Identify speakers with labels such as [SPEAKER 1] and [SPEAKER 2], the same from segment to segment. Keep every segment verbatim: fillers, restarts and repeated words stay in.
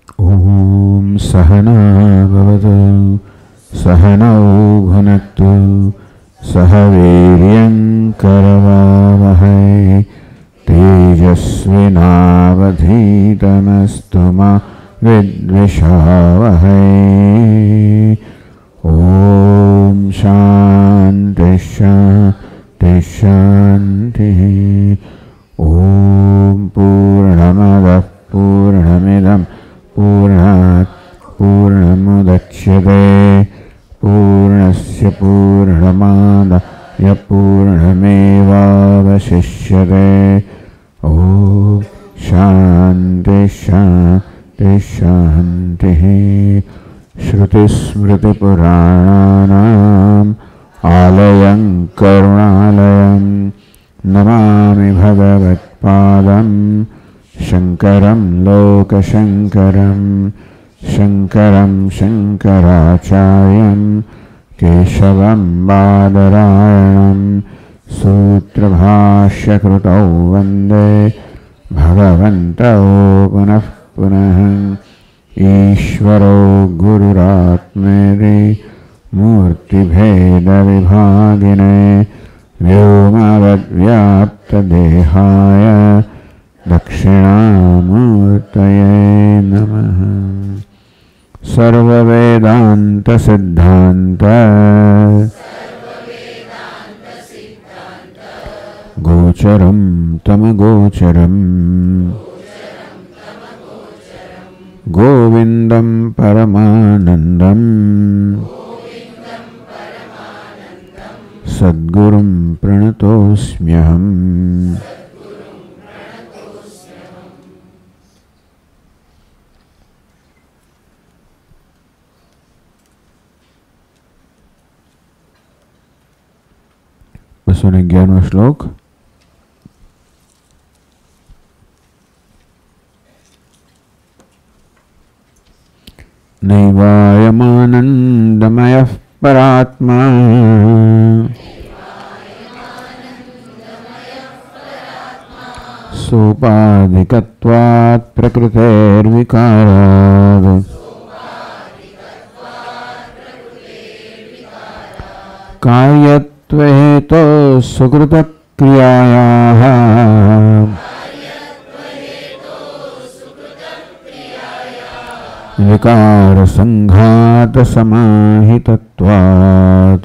[SPEAKER 1] ओम सहना भवतु सहनौ भुनक्तु सह वीर्यं करवावहै तेजस्विनावधीतमस्तु मा विद्विषावहै। ओम शांति शांति शांति। ओम पूर्णमदः पूर्णमिदं पूर्णात् पूर्णमुदच्यते पूर्णस्य पूर्णमादाय पूर्णमेवावशिष्यते। ओम शांति शांति शांति। श्रुतिस्मृतिपुराणानाम् आलयं करुणालयं नमामि भगवत्पादं शङ्करं लोकशङ्करं शङ्करं शङ्कराचार्यं केशवं बादरायणं सूत्रभाष्यकृतौ वन्दे भगवन्तौ पुनः पुनः। ईश्वरो गुरुरात्मेति मूर्तिभेदविभागिने व्योमवद्व्याप्तदेहाय दक्षिणामूर्तये नमः। सर्ववेदान्तसिद्धान्त गोचरं तमगोचरम् गोविन्दं परमानन्दं सद्गुरुं प्रणतोऽस्म्यहम्। बसो ने ग्यारहवां श्लोक। नैवायमानन्दमयः परात्मा सोपाधिकत्वात् प्रकृतेर्विकारात् कार्यत्वेतो सुकृतक्रियायाः विकार संघात समाहितत्वात्।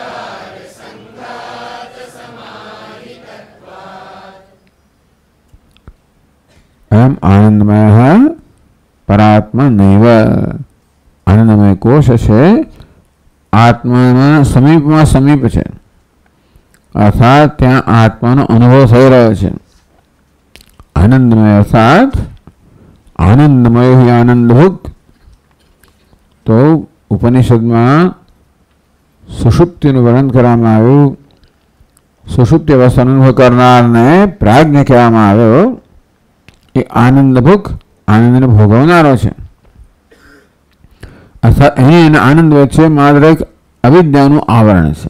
[SPEAKER 1] अयम आनंदमय परात्मा नैव आनंदमय कोश છે આત્માના સમીપમાં સમીપ છે અર્થાત ત્યાં આત્માનો અનુભવ થઈ રહ્યો છે। આનંદમય અર્થાત આનંદમય ही આનંદભુક। तो उपनिषद में सुषुप्ति वर्णन કરવામાં આવ્યું। सुषुप्ति अवस्था अनुभव करनार ने प्राज्ञ कहेवामां આવ્યો। એ આનંદભુક આનંદને ભોગવનારો છે अर्थात અહીં આનંદ વચ્ચે માત્ર એક અવિદ્યાનું આવરણ છે।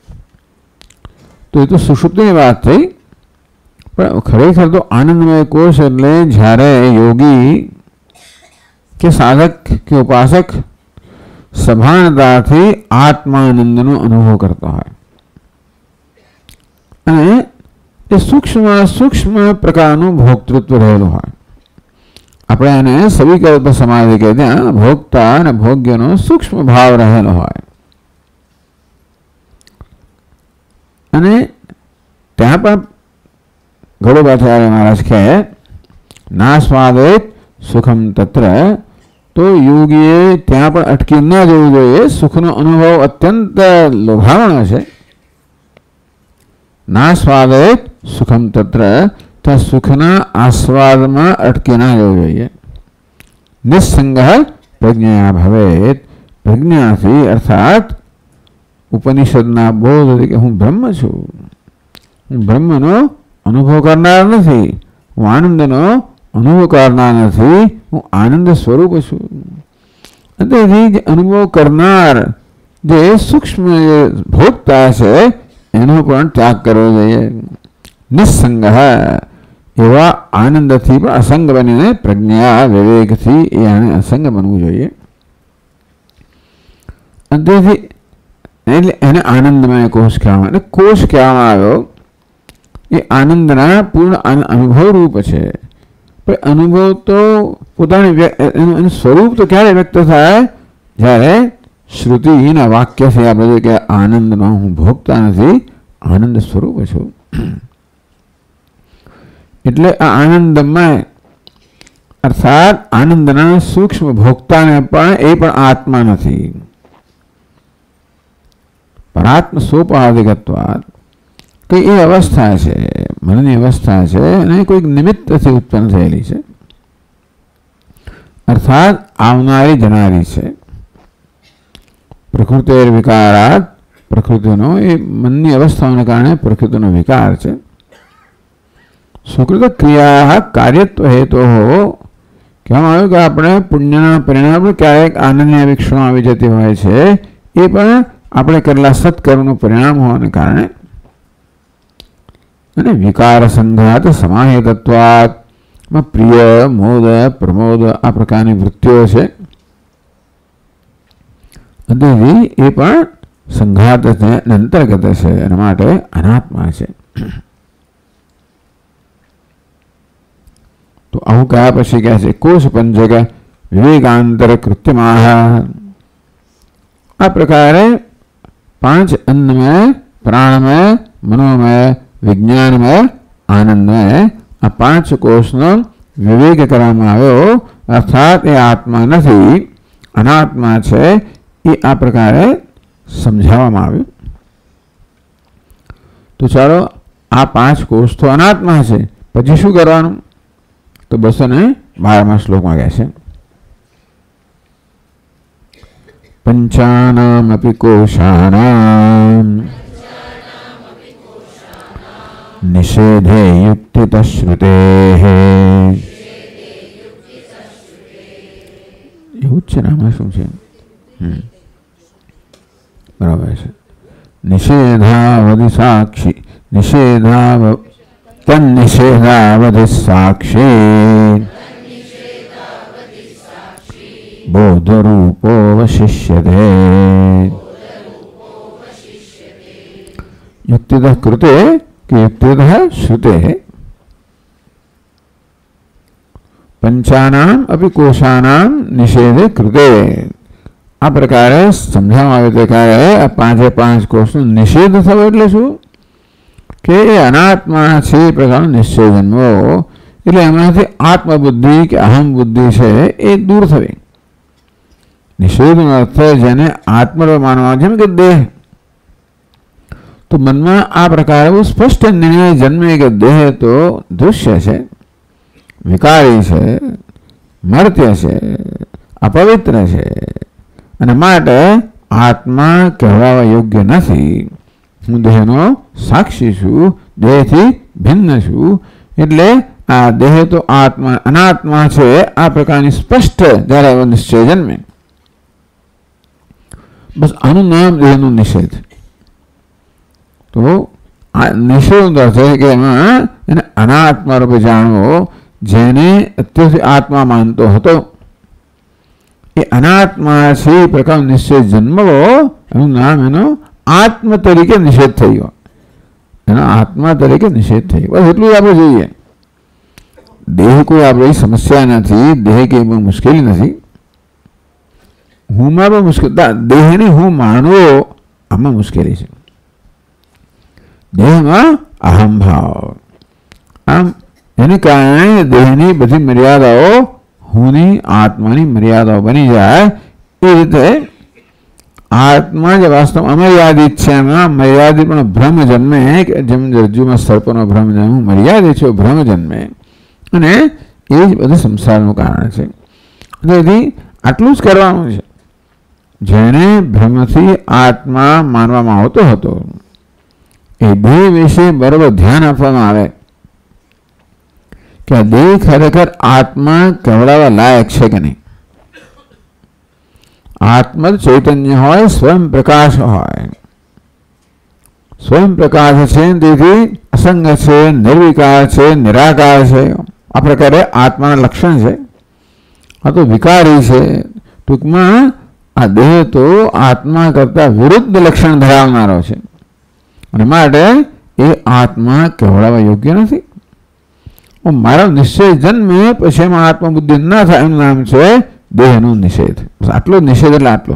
[SPEAKER 1] તો એ તો સુષુપ્તિની વાત થઈ, પણ ખરેખર તો આનંદમય કોષ એટલે જ્યારે યોગી કે સાધક કે ઉપાસક સભાનતાથી આત્માનંદનો અનુભવ કરતો હોય અને એ સૂક્ષ્મ સૂક્ષ્મ પ્રકારનું ભોક્તૃત્વ રહેલું હોય। આપણે એને સવિકલ્પ સમાધિ કહે, ત્યાં ભોગતા અને ભોગ્યનો સૂક્ષ્મ ભાવ રહેલો હોય અને ત્યાં પણ ગળુબાથાર્ય મહારાજ કહે ના સ્વાદેત સુખમ તત્ર। तो योगीए ત્યાં પણ અટકી ન જવું જોઈએ। સુખનો અનુભવ અત્યંત લોભાવણો છે। ના સ્વાદે સુખમ તત્ર, તો સુખના આસ્વાદમાં અટકી ના જવું જોઈએ। નિસ્સંગ પ્રજ્ઞા ભવેત, પ્રજ્ઞાથી અર્થાત ઉપનિષદના બોધથી કે હું બ્રહ્મ છું, હું બ્રહ્મનો અનુભવ કરનાર નથી, હું આનંદનો અનુભવ કરનાર નથી, હું આનંદ સ્વરૂપ છું। તેથી જ અનુભવ કરનાર જે સૂક્ષ્મ ભોગતા છે એનો પણ ત્યાગ કરવો જોઈએ। નિસ્સંગ એવા આનંદથી પણ અસંગ બનીને પ્રજ્ઞા વિવેકથી એ આને અસંગ બનવું જોઈએ. અંતેથી એટલે એને આનંદમય કોષ કહેવામાં, એટલે કોષ કહેવામાં આવ્યો એ આનંદના પૂર્ણ અનુભવ રૂપ છે. પણ અનુભવ તો પોતાની એનું સ્વરૂપ તો ક્યારે વ્યક્ત થાય? જ્યારે શ્રુતિના વાક્યથી આપણે કે આનંદનો હું ભોગતા નથી, આનંદ સ્વરૂપ છું. એટલે આ આનંદમય અર્થાત આનંદના સૂક્ષ્મ ભોગતાને પણ એ પણ આત્મા નથી. પરાત્મ સોપાધિકત્વાદ કઈ એ અવસ્થા છે, મનની અવસ્થા છે અને કોઈક નિમિત્તથી ઉત્પન્ન થયેલી છે, અર્થાત આવનારી જનારી છે. પ્રકૃતિ વિકારાત, પ્રકૃતિનો એ મનની અવસ્થાઓને કારણે પ્રકૃતિનો વિકાર છે. સુકૃત ક્રિયા કાર્યત્વ હેતુ કહેવામાં આવ્યું કે આપણે પુણ્યના પરિણામ ક્યારેક આનંદની આવી ક્ષણો આવી જતી હોય છે, એ પણ આપણે કરેલા સત્કર્મનું પરિણામ હોવાને કારણે. અને વિકાર સંઘાત સમાહિતત્વાત, પ્રિય મોદ પ્રમોદ આ પ્રકારની વૃત્તિઓ છે, એ પણ સંઘાત અંતર્ગત છે, એના માટે અનાત્મા છે. તો આવું કયા પછી કહે છે કોષ પંચક વિવેકાંતર કૃત્યમાં. આ પ્રકારે પાંચ અન્નમય, પ્રાણમય, મનોમય, વિજ્ઞાનમય, આનંદમય આ પાંચ કોષનો વિવેક કરવામાં આવ્યો, અર્થાત એ આત્મા નથી, અનાત્મા છે, એ આ પ્રકારે સમજાવવામાં આવ્યું. તો ચાલો આ પાંચ કોષ તો અનાત્મા છે, પછી શું કરવાનું? તો બસો ને બારમા શ્લોકમાં કહે છે પંચાનામ અપી કોશાનામ નિષેધે યુક્તિત શ્રુતેઃ. એવું જ છે ને, આમાં શું છે? બરાબર છે. નિષેધાવધિ સાક્ષી નિષેધાવ તન્નિષેધાવધિ સાક્ષી બોધરૂપો વશિષ્યતે. યુક્તિતઃ કૃતે કે યુક્તિતઃ શ્રુતે પંચાનામ અપી કોશાનામ નિષેધે કૃતે. આ પ્રકારે સમજાવવામાં આવે છે કે આ પાંચે પાંચ કોષનો નિષેધ થયો એટલે શું? કે એ અનાત્મા છે, એ પ્રકારનો નિશ્ચય જન્મવો, એટલે એમાંથી આત્મબુદ્ધિ કે અહમ બુદ્ધિ છે એ દૂર થવી. નિષેધનો અર્થ જેને આત્મરૂપ માનવા, જેમ કે દેહ. તો મનમાં આ પ્રકારે બહુ સ્પષ્ટ નિર્ણય જન્મે કે દેહ તો દૃશ્ય છે, વિકારી છે, મર્ત્ય છે, અપવિત્ર છે, અને માટે આત્મા કહેવાવા યોગ્ય નથી. હું દેહનો સાક્ષી છું, દેહથી ભિન્ન છું, એટલે આ દેહ તો આત્મા અનાત્મા છે, આ પ્રકારની સ્પષ્ટ જ્યારે નિશ્ચય જન્મે, બસ આનું નામ દેહનું નિષેધ. તો આ નિષેધ અર્થ છે કે એમાં એને અનાત્મા રૂપે જાણવો. જેને અત્યારથી આત્મા માનતો હતો એ અનાત્મા છે, એ પ્રકારનો નિશ્ચય જન્મવો, એનું નામ એનો આત્મ તરીકે નિષેધ થયો, એનો આત્મા તરીકે નિષેધ થયો. બસ એટલું જ આપણે જોઈએ. દેહ કોઈ આપણી સમસ્યા નથી, દેહ કે મુશ્કેલી નથી. હુંમાં પણ મુશ્કેલ, દેહને હું માનવો આમાં મુશ્કેલી છે. દેહમાં અહંભાવ, આમ એને કારણે દેહની બધી મર્યાદાઓ હુંની આત્માની મર્યાદાઓ બની જાય. એ રીતે આત્મા જે વાસ્તવ અમર્યાદિત છે, એમાં મર્યાદિત પણ ભ્રમ જન્મે, જેમ રજ્જુમાં સર્પનો ભ્રમ જન્મે, મર્યાદિત છે ભ્રમ જન્મે, અને એ જ બધું સંસારનું કારણ છે. તેથી આટલું જ કરવાનું છે. જેને ભ્રમથી આત્મા માનવામાં આવતો હતો એ દેહ વિશે બરાબર ધ્યાન આપવામાં આવે કે આ દેહ ખરેખર આત્મા કહેવડાવવા લાયક છે કે નહીં. આત્મ ચૈતન્ય હોય, સ્વયં પ્રકાશ હોય, સ્વયં પ્રકાશ છે, તેથી અસંગ છે, નિર્વિકાર છે, નિરાકાર છે. આ પ્રકારે આત્માના લક્ષણ છે. આ તો વિકારી છે. ટૂંકમાં આ દેહ તો આત્મા કરતા વિરુદ્ધ લક્ષણ ધરાવનારો છે અને માટે એ આત્મા કહેવાવા યોગ્ય નથી. મારો નિશ્ચય જન્મે પછી એમાં આત્મબુદ્ધિ ના થાય એનું નામ છે દેહનો નિષેધ. આટલો નિષેધ એટલે આટલો.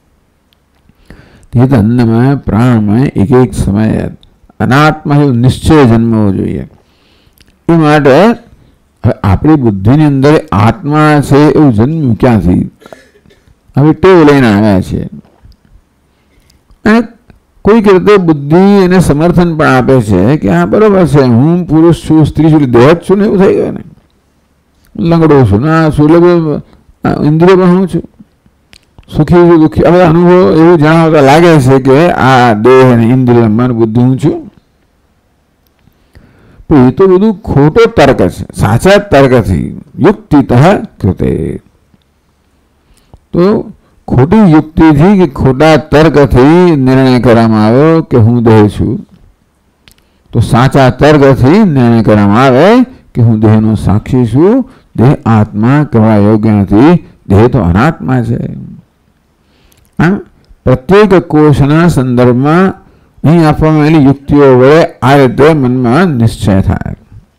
[SPEAKER 1] તે અન્નમય પ્રાણમય એક એક સમયે અનાત્મા એવો નિશ્ચય જન્મવો જોઈએ. એ માટે હવે આપણી બુદ્ધિની અંદર આત્મા છે એવું જન્મ્યું ક્યાંથી? હવે ટેવ લઈને આવ્યા છે અને કોઈક રીતે બુદ્ધિ એને સમર્થન પણ આપે છે કે હા બરોબર છે, હું પુરુષ છું, સ્ત્રી છું, દેહ જ છું ને એવું થઈ ગયું ને. લંગડો છું ના સુલભ ઇન્દ્રિય પણ હું છું, સુખી છું, દુઃખી. હવે અનુભવ એવું જણાવતા લાગે છે કે આ દેહ અને ઇન્દ્રિય મન બુદ્ધિ હું છું. પણ એ તો બધું ખોટો તર્ક છે. સાચા તર્કથી યુક્તિતઃ કૃતે. તો ખોટી યુક્તિથી કે ખોટા તર્કથી નિર્ણય કરવામાં આવ્યો કે હું દેહ છું. તો સાચા તર્કથી નિર્ણય કરવામાં આવે કે હું દેહનો સાક્ષી છું. દેહ આત્મા કહેવા યોગ્ય નથી. દેહ તો અનાત્મા છે. આમ પ્રત્યેક કોષના સંદર્ભમાં અહીં આપવામાં આવેલી યુક્તિઓ વડે આ રીતે મનમાં નિશ્ચય થાય.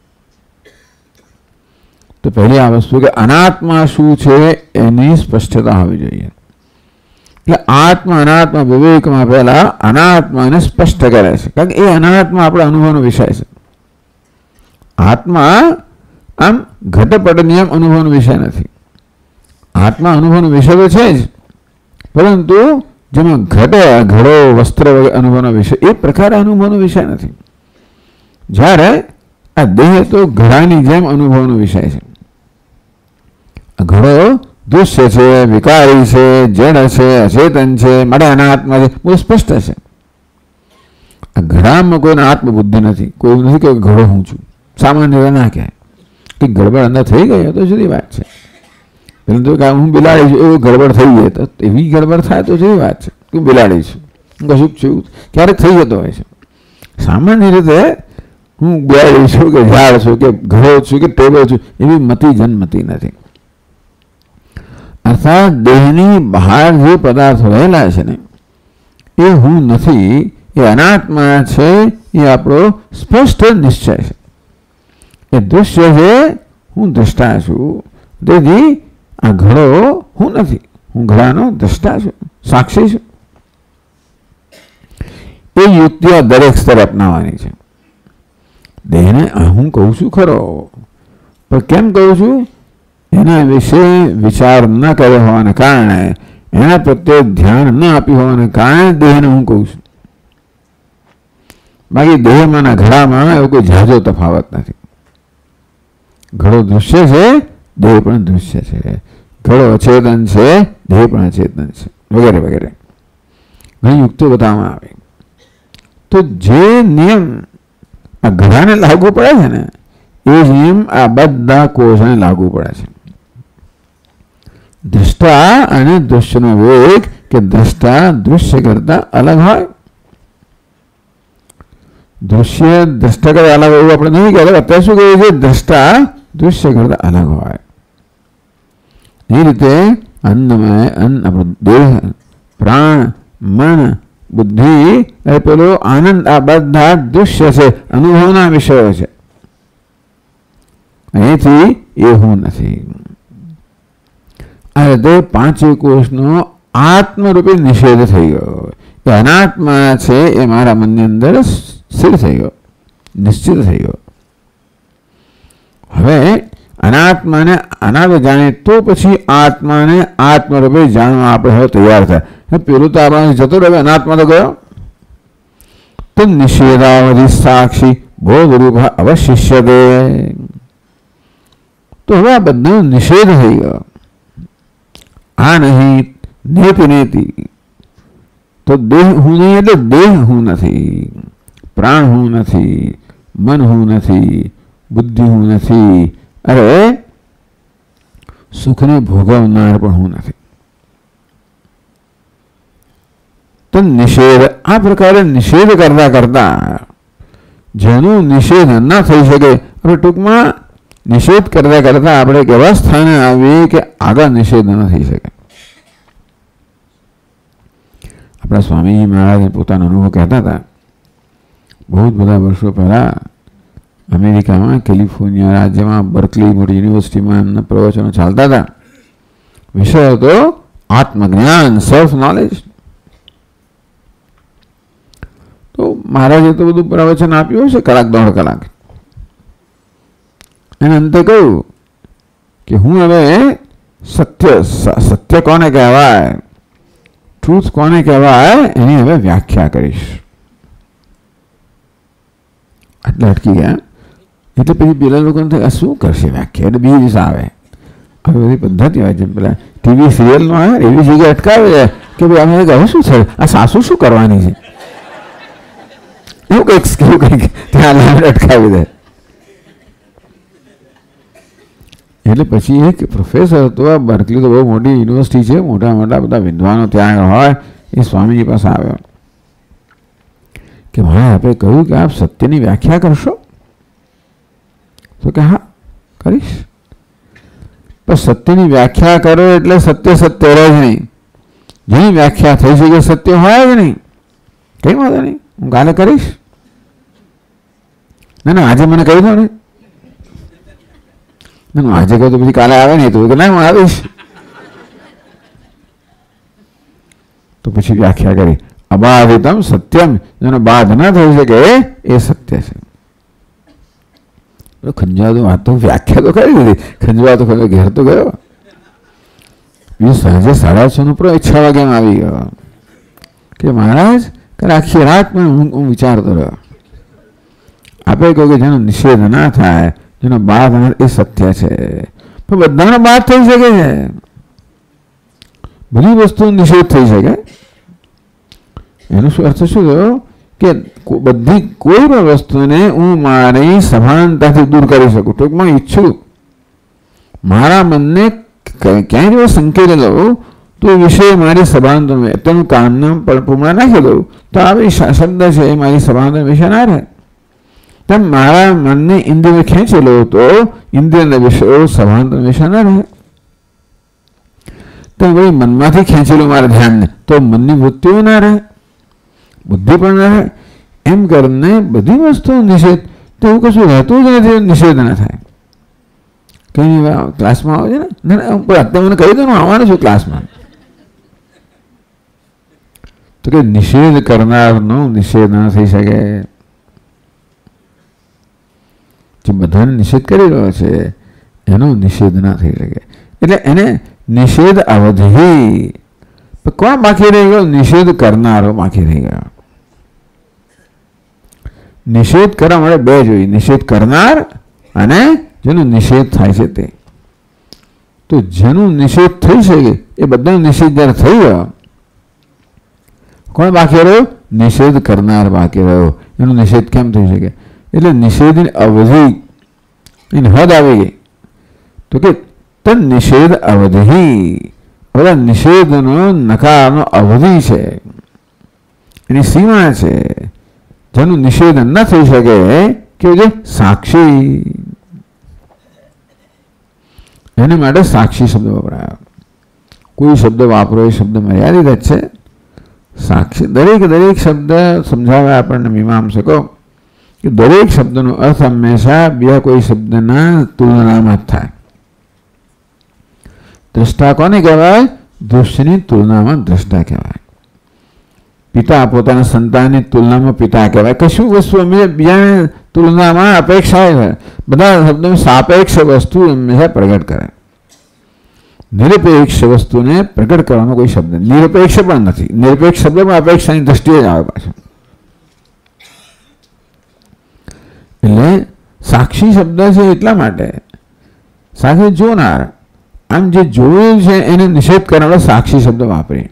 [SPEAKER 1] તો પહેલી આ વસ્તુ કે અનાત્મા શું છે એની સ્પષ્ટતા હોવી જોઈએ. એટલે આત્મા અનાત્મા વિવેકમાં પહેલા અનાત્માને સ્પષ્ટ કરે છે, કારણ કે એ અનાત્મા આપણા અનુભવનો વિષય છે. આત્મા આમ ઘટપટ નિયમ અનુભવનો વિષય નથી. આત્મા અનુભવનો વિષય તો છે જ, પરંતુ જેમાં ઘટે ઘડો વસ્ત્ર વગેરે અનુભવનો વિષય એ પ્રકારે અનુભવનો વિષય નથી. જ્યારે આ દેહ તો ઘડાની જેમ અનુભવનો વિષય છે. ઘડો દૃશ્ય છે, વિકારી છે, જડ છે, અચેતન છે, માટે અનાત્મા છે, બહુ સ્પષ્ટ છે. આ ઘડામાં કોઈને આત્મબુદ્ધિ નથી. કોઈ નથી કે ઘડો હું છું. સામાન્ય રીતે ના કહેવાય કે ગડબડ અંદર થઈ ગઈ તો જુદી વાત છે. પરંતુ કે હું બિલાડી છું એવું ગડબડ થઈ જાય તો એવી ગડબડ થાય તો જુદી વાત છે કે બિલાડી છું, હું કશુંક છું, ક્યારેક થઈ જતો હોય છે. સામાન્ય રીતે હું બિલાડી છું કે ઝાડ છું કે ઘડો છું કે ટેબલ છું એવી મતિ જન્મતી નથી. અર્થાત દેહની બહાર જે પદાર્થો રહેલા છે ને એ હું નથી, એ અનાત્મા છે. એ આપણો સ્પષ્ટ નિશ્ચય છે. એ દૃશ્ય છે, હું દ્રષ્ટા છું. તેથી આ ઘડો હું નથી, હું ઘડાનો દ્રષ્ટા છું, સાક્ષી છું. એ યુક્તિ આ દરેક સ્તરે અપનાવવાની છે. દેહને હું કહું છું ખરો, પણ કેમ કહું છું? એના વિશે વિચાર ન કર્યો હોવાને કારણે, એના પ્રત્યે ધ્યાન ન આપ્યું હોવાને કારણે દેહને હું કહું છું. બાકી દેહમાં ના ઘડામાં એવો કોઈ ઝાઝો તફાવત નથી. ઘડો દૃશ્ય છે, દેહ પણ દૃશ્ય છે. ઘડો અચેતન છે, દેહ પણ અચેતન છે, વગેરે વગેરે ઘણી યુક્તિઓ બતાવવામાં આવે. તો જે નિયમ આ ઘડાને લાગુ પડે છે ને એ જ નિયમ આ બધા કોષને લાગુ પડે છે. દ્રષ્ટા અને દૃશ્યનો વિવેક કે દ્રષ્ટા દૃશ્ય કરતા અલગ હોય. દૃશ્ય દ્રષ્ટા કરતા અલગ એવું આપણે નહીં કહેવાય. અત્યારે શું કહ્યું છે? દ્રષ્ટા દૃશ્ય કરતા અલગ હોય. એ રીતે અન્નમય અન્ન આપણો દેહ, પ્રાણ, મન, બુદ્ધિ એ પેલો આનંદ આ બધા દૃશ્ય છે, અનુભવના વિષયો છે. અહીંથી એ હું નથી. આ રીતે પાંચે કોષનો આત્મરૂપે નિષેધ થઈ ગયો. એ અનાત્મા છે એ મારા મનની અંદર સ્થિર થઈ ગયો, નિશ્ચિત થઈ ગયો. હવે અનાત્માને અનાત્મ જાણે તો પછી આત્માને આત્મરૂપે જાણવા આપણે હવે તૈયાર થાય. પેલું તો આપણા જતો રહ્યો, અનાત્મા તો ગયો. તો નિષેધાવધિ સાક્ષી બોધરૂપ અવશિષ્યતે. તો હવે આ બધો નિષેધ થઈ ગયો. આ નહીં નેતિ નેતિ. તો દેહ હું નહીં એટલે દેહ હું નથી, પ્રાણ હું નથી, મન હું નથી, બુદ્ધિ હું નથી, અરે સુખને ભોગવનાર પણ હું નથી. તો નિષેધ આ પ્રકારે નિષેધ કરતા કરતા જેનું નિષેધ ન થઈ શકે. હવે ટૂંકમાં નિષેધ કરતા કરતા આપણે એક એવા સ્થાને આવીએ કે આગળ નિષેધ ન થઈ શકે. આપણા સ્વામીજી મહારાજ પોતાનો અનુભવ કહેતા હતા. બહુ જ બધા વર્ષો પહેલાં અમેરિકામાં કેલિફોર્નિયા રાજ્યમાં બર્કલી મોટી યુનિવર્સિટીમાં એમના પ્રવચનો ચાલતા હતા. વિષય હતો આત્મજ્ઞાન, સેલ્ફ નોલેજ. તો મહારાજે તો બધું પ્રવચન આપ્યું છે કલાક દોઢ કલાક. એને અંતે કહ્યું કે હું હવે સત્ય સત્ય કોને કહેવાય, ટ્રુથ કોને કહેવાય એની હવે વ્યાખ્યા કરીશ. એટલે અટકી ગયા. એટલે પછી પેલા લોકોને થાય શું કરશે વ્યાખ્યા, એટલે બીજી દિવસ આવે. આવી બધી પદ્ધતિ હોય છે. પેલા ટીવી સિરિયલનો આવે એવી જગ્યાએ અટકાવે છે કે ભાઈ અમે કહે શું છે આ સાસુ શું કરવાની છે, એવું કંઈક કેવું કંઈક ત્યાં અટકાવી દે. એટલે પછી એક પ્રોફેસર હતો, આ બર્કલી તો બહુ મોટી યુનિવર્સિટી છે, મોટા મોટા બધા વિદ્વાનો ત્યાં હોય. એ સ્વામીજી પાસે આવ્યો કે મારે આપણે કહ્યું કે આપ સત્યની વ્યાખ્યા કરશો? તો કે હા કરીશ. પણ સત્યની વ્યાખ્યા કરો એટલે સત્ય સત્ય રહે જ નહીં. જેની વ્યાખ્યા થઈ શકે સત્ય હોય જ નહીં. કઈ વાંધો નહીં, હું કાલે કરીશ. ના ના આજે મને કહી દો ને. ના આજે કહું તો પછી કાલે આવે નહીં તો ના હું આવીશ. તો પછી વ્યાખ્યા કરી અબાધિતમ સત્યમ, જેનો બાધ ના થઈ શકે એ સત્ય છે. ખંજવા તો વાત તો વ્યાખ્યા તો કરી દીધી. ખંજવા તો ખરો ઘેર તો ગયો. બીજું સાંજે સાડા છ નો પ્રો છ વાગ્યામાં આવી ગયો કે મહારાજ કે આખી રાત પણ હું વિચારતો રહ્યો. આપણે કહ્યું કે જેનો નિષેધ ના થાય, જેનો બાદ એ સત્ય છે. પણ બધાનો બાદ થઈ શકે છે. બધી વસ્તુ નિષેધ થઈ શકે. એનો શું અર્થ શું થયો કે બધી કોઈ પણ વસ્તુને હું મારી સભાનતાથી દૂર કરી શકું. ટૂંકમાં ઈચ્છું મારા મનને ક્યાંય એવો સંકેત લઉં તો એ વિષય મારી સભાનતા તેનું કામના પૂર્ણ નાખી દઉં તો આવી શબ્દ છે એ મારી સભાનતા વિશે ના રહે. તેમ મારા મનને ઇન્દ્રિય ખેંચેલો તો ઇન્દ્રિયના વિષયો સભાનતા વિશે ના રહે. તો ભાઈ મનમાંથી ખેંચેલું મારા ધ્યાનને તો મનની વૃત્તિઓ ના રહે, બુદ્ધિ પણ ના રહે. એમ કરીને બધી વસ્તુ નિષેધ તો એવું કશું રહેતું જ નથી, નિષેધ ના થાય. કઈ ક્લાસમાં આવે છે ને અત્યારે મને કહી દો આવવાનું છું ક્લાસમાં. તો કે નિષેધ કરનારનો નિષેધ ના થઈ શકે. જે બધાને નિષેધ કરી રહ્યો છે એનો નિષેધ ના થઈ શકે. એટલે એને નિષેધ અવધિ. કોણ બાકી રહી ગયો? નિષેધ કરનારો બાકી રહી ગયો. નિષેધ કરવા માટે બે જોઈએ, નિષેધ કરનાર અને જેનો નિષેધ થાય છે તે. તો જેનું નિષેધ થઈ શકે એ બધાનો નિષેધ જ્યારે થઈ ગયો, કોણ બાકી રહ્યો? નિષેધ કરનાર બાકી રહ્યો. એનો નિષેધ કેમ થઈ શકે? એટલે નિષેધની અવધિ એની હદ આવી ગઈ. તો કે તન નિષેધ અવધિ, બધા નિષેધનો નકારનો અવધિ છે, એની સીમા છે. જેનું નિષેધ ન થઈ શકે કે જે સાક્ષી, એને માટે સાક્ષી શબ્દ વપરાયો. કોઈ શબ્દ વાપરો એ શબ્દ મર્યાદિત જ છે. સાક્ષી દરેક દરેક શબ્દ સમજાવે આપણને મીમાંસકો કે દરેક શબ્દનો અર્થ હંમેશા બીજા કોઈ શબ્દના તુલનામાં જ થાય. દ્રષ્ટા કોને કહેવાય? દૃશ્યની તુલનામાં દ્રષ્ટા કહેવાય. પિતા પોતાના સંતાનની તુલનામાં પિતા કહેવાય. કશું વસ્તુ અમે બીજાની તુલનામાં અપેક્ષા છે. બધા શબ્દો સાપેક્ષ વસ્તુ હંમેશા પ્રગટ કરે. નિરપેક્ષ વસ્તુને પ્રગટ કરવાનો કોઈ શબ્દ નિરપેક્ષ પણ નથી. નિરપેક્ષ શબ્દમાં અપેક્ષાની દ્રષ્ટિએ જ આવે પાછો. એટલે સાક્ષી શબ્દ છે એટલા માટે સાક્ષી જોનાર. આમ જે જોયું છે એને નિષેધ કરનારો સાક્ષી શબ્દ વાપરી.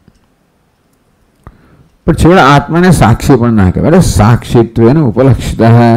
[SPEAKER 1] પણ છેવટે આત્માને સાક્ષી પણ ના કહેવાય. સાક્ષીત્વ એને ઉપલક્ષિત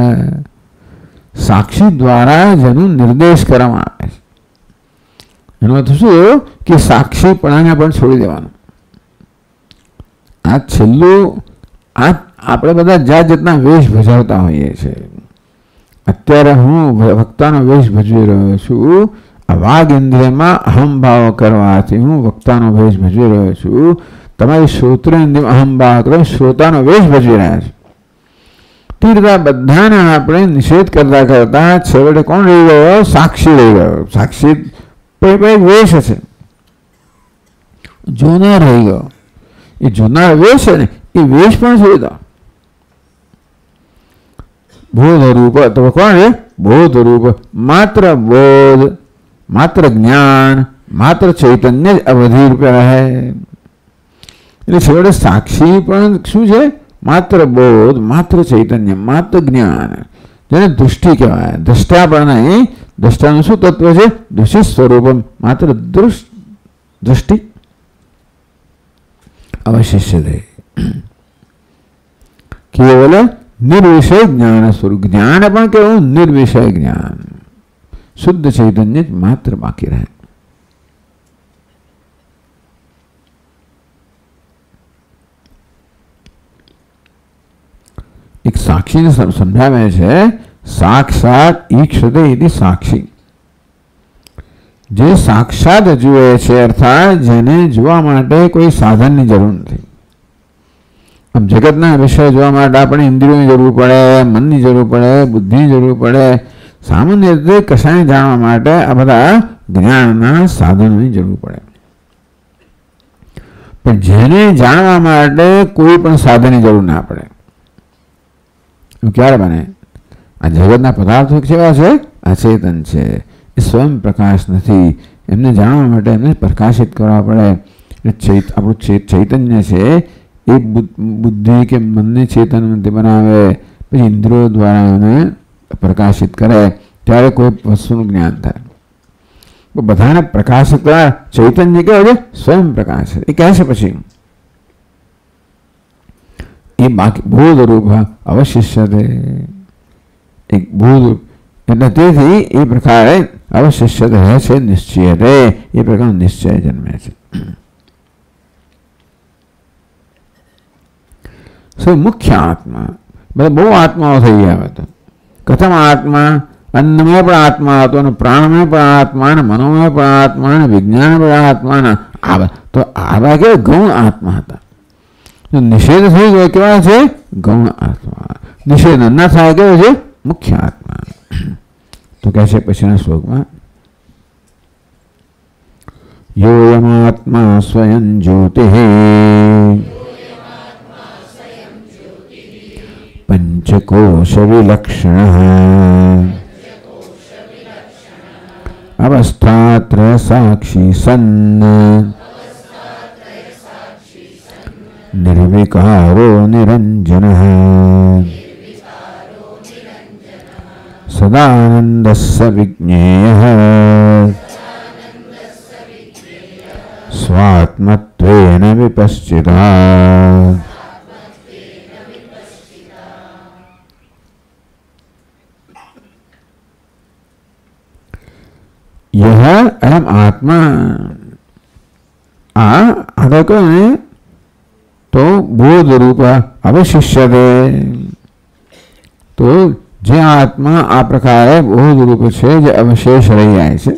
[SPEAKER 1] સાક્ષી દ્વારા જેનું નિર્દેશ કરવામાં આવે છે. એનો અર્થ શું કે સાક્ષીપણાને પણ છોડી દેવાનું. આ છેલ્લું આ આપણે બધા જાત જાતના વેશ ભજવતા હોઈએ છીએ. અત્યારે હું વક્તાનો વેશ ભજવી રહ્યો છું. આ વાઘ ઇન્દ્રિયમાં અહમભાવ કરવાથી હું વક્તાનો વેશ ભજવી રહ્યો છું. તમારી શ્રોત્રેન્દ્રિયમાં અહમભાવ કરો શ્રોતાનો વેશ ભજવી રહ્યા છે. તે રીતે બધાને આપણે નિષેધ કરતા કરતા છેવટે કોણ રહી ગયો? સાક્ષી રહી ગયો. સાક્ષી પણ વેશ છે, જોનાર રહી ગયો. એ જોનાર વેશ છે ને એ વેશ પણ જોઈતા બોધ રૂપ તો કોણ છે? બોધ રૂપ. માત્ર બોધ, માત્ર જ્ઞાન, માત્ર ચૈતન્ય જ અવધિ રૂપે રહે. એટલે છેવટે સાક્ષી પણ શું છે? માત્ર બોધ, માત્ર ચૈતન્ય, માત્ર જ્ઞાન, જેને દૃષ્ટિ કહેવાય. દ્રષ્ટા પણ નહીં. દ્રષ્ટાનું શું તત્વ છે? દૃશ્ય સ્વરૂપ. માત્ર દૃષ્ટિ અવશિષ્યતે કેવલ નિર્વિષય જ્ઞાન સ્વરૂપ. જ્ઞાન પણ કેવું? નિર્વિષય જ્ઞાન. શુદ્ધ ચૈતન્ય જ માત્ર બાકી રહે. એક સાક્ષીને સમજાવે છે સાક્ષાત ઈક્ષતે ઇતિ સાક્ષી. જે સાક્ષાત જુએ છે અર્થાત જેને જોવા માટે કોઈ સાધનની જરૂર નથી. આમ જગતના વિષય જોવા માટે આપણે ઇન્દ્રિયોની જરૂર પડે, મનની જરૂર પડે, બુદ્ધિની જરૂર પડે. સામાન્ય રીતે કશાને જાણવા માટે આ બધા જ્ઞાનના સાધનોની જરૂર પડે. પણ જેને જાણવા માટે કોઈ પણ સાધનની જરૂર ના પડે એવું ક્યારે બને? આ જગતના પદાર્થો કેવા છે? અચેતન છે. એ સ્વયં પ્રકાશ નથી. એમને જાણવા માટે એમને પ્રકાશિત કરવા પડે. એટલે આપણું ચૈતન્ય છે એ બુદ્ધિ કે મનને ચેતનથી બનાવે, પછી ઇન્દ્રિયો દ્વારા એને પ્રકાશિત કરે, ત્યારે કોઈ વસ્તુનું જ્ઞાન થાય. બધાને પ્રકાશિત કરવા ચૈતન્ય કેવું છે? સ્વયં પ્રકાશ. એ કહે છે પછી એ બાકી બોધ રૂપ અવશિષ્યતે. એક બોધ એટલે તેથી એ પ્રકારે અવશિષ્ય રહે છે. નિશ્ચય રહે એ પ્રકારનો નિશ્ચય જન્મે છે. સો મુખ્ય આત્મા બધા બહુ આત્માઓ થઈ ગયા હવે તો. કથમ આત્મા? અન્નમય પણ આત્મા હતો, અને પ્રાણમય પણ આત્મા, અને મનોમય પણ આત્મા, અને વિજ્ઞાન પણ આત્મા. આ તો આવા કેવા ગૌણ આત્મા હતા. નિષેધ થઈ ગયો કેવા છે? ગૌણ આત્મા. નિષેધ ન થાય કેવો છે? મુખ્ય આત્મા. તો કહે છે પછીના શ્લોકમાં યોયમાત્મા સ્વયં જ્યોતિ પંચકોશ વિલક્ષણ અવસ્થાત્રય સાક્ષી સન્ન નિર્વિકારો નિરંજન સદાનંદસ્ય વિજ્ઞેયઃ સ્વાત્મત્વેન વિપશ્ચિતા. यह अयम आत्मा आ आदकने तो बोध रूप अवशिष्यते. तो જે આત્મા આ પ્રકારે બોધ રૂપ છે, જે અવશેષ રહી જાય છે,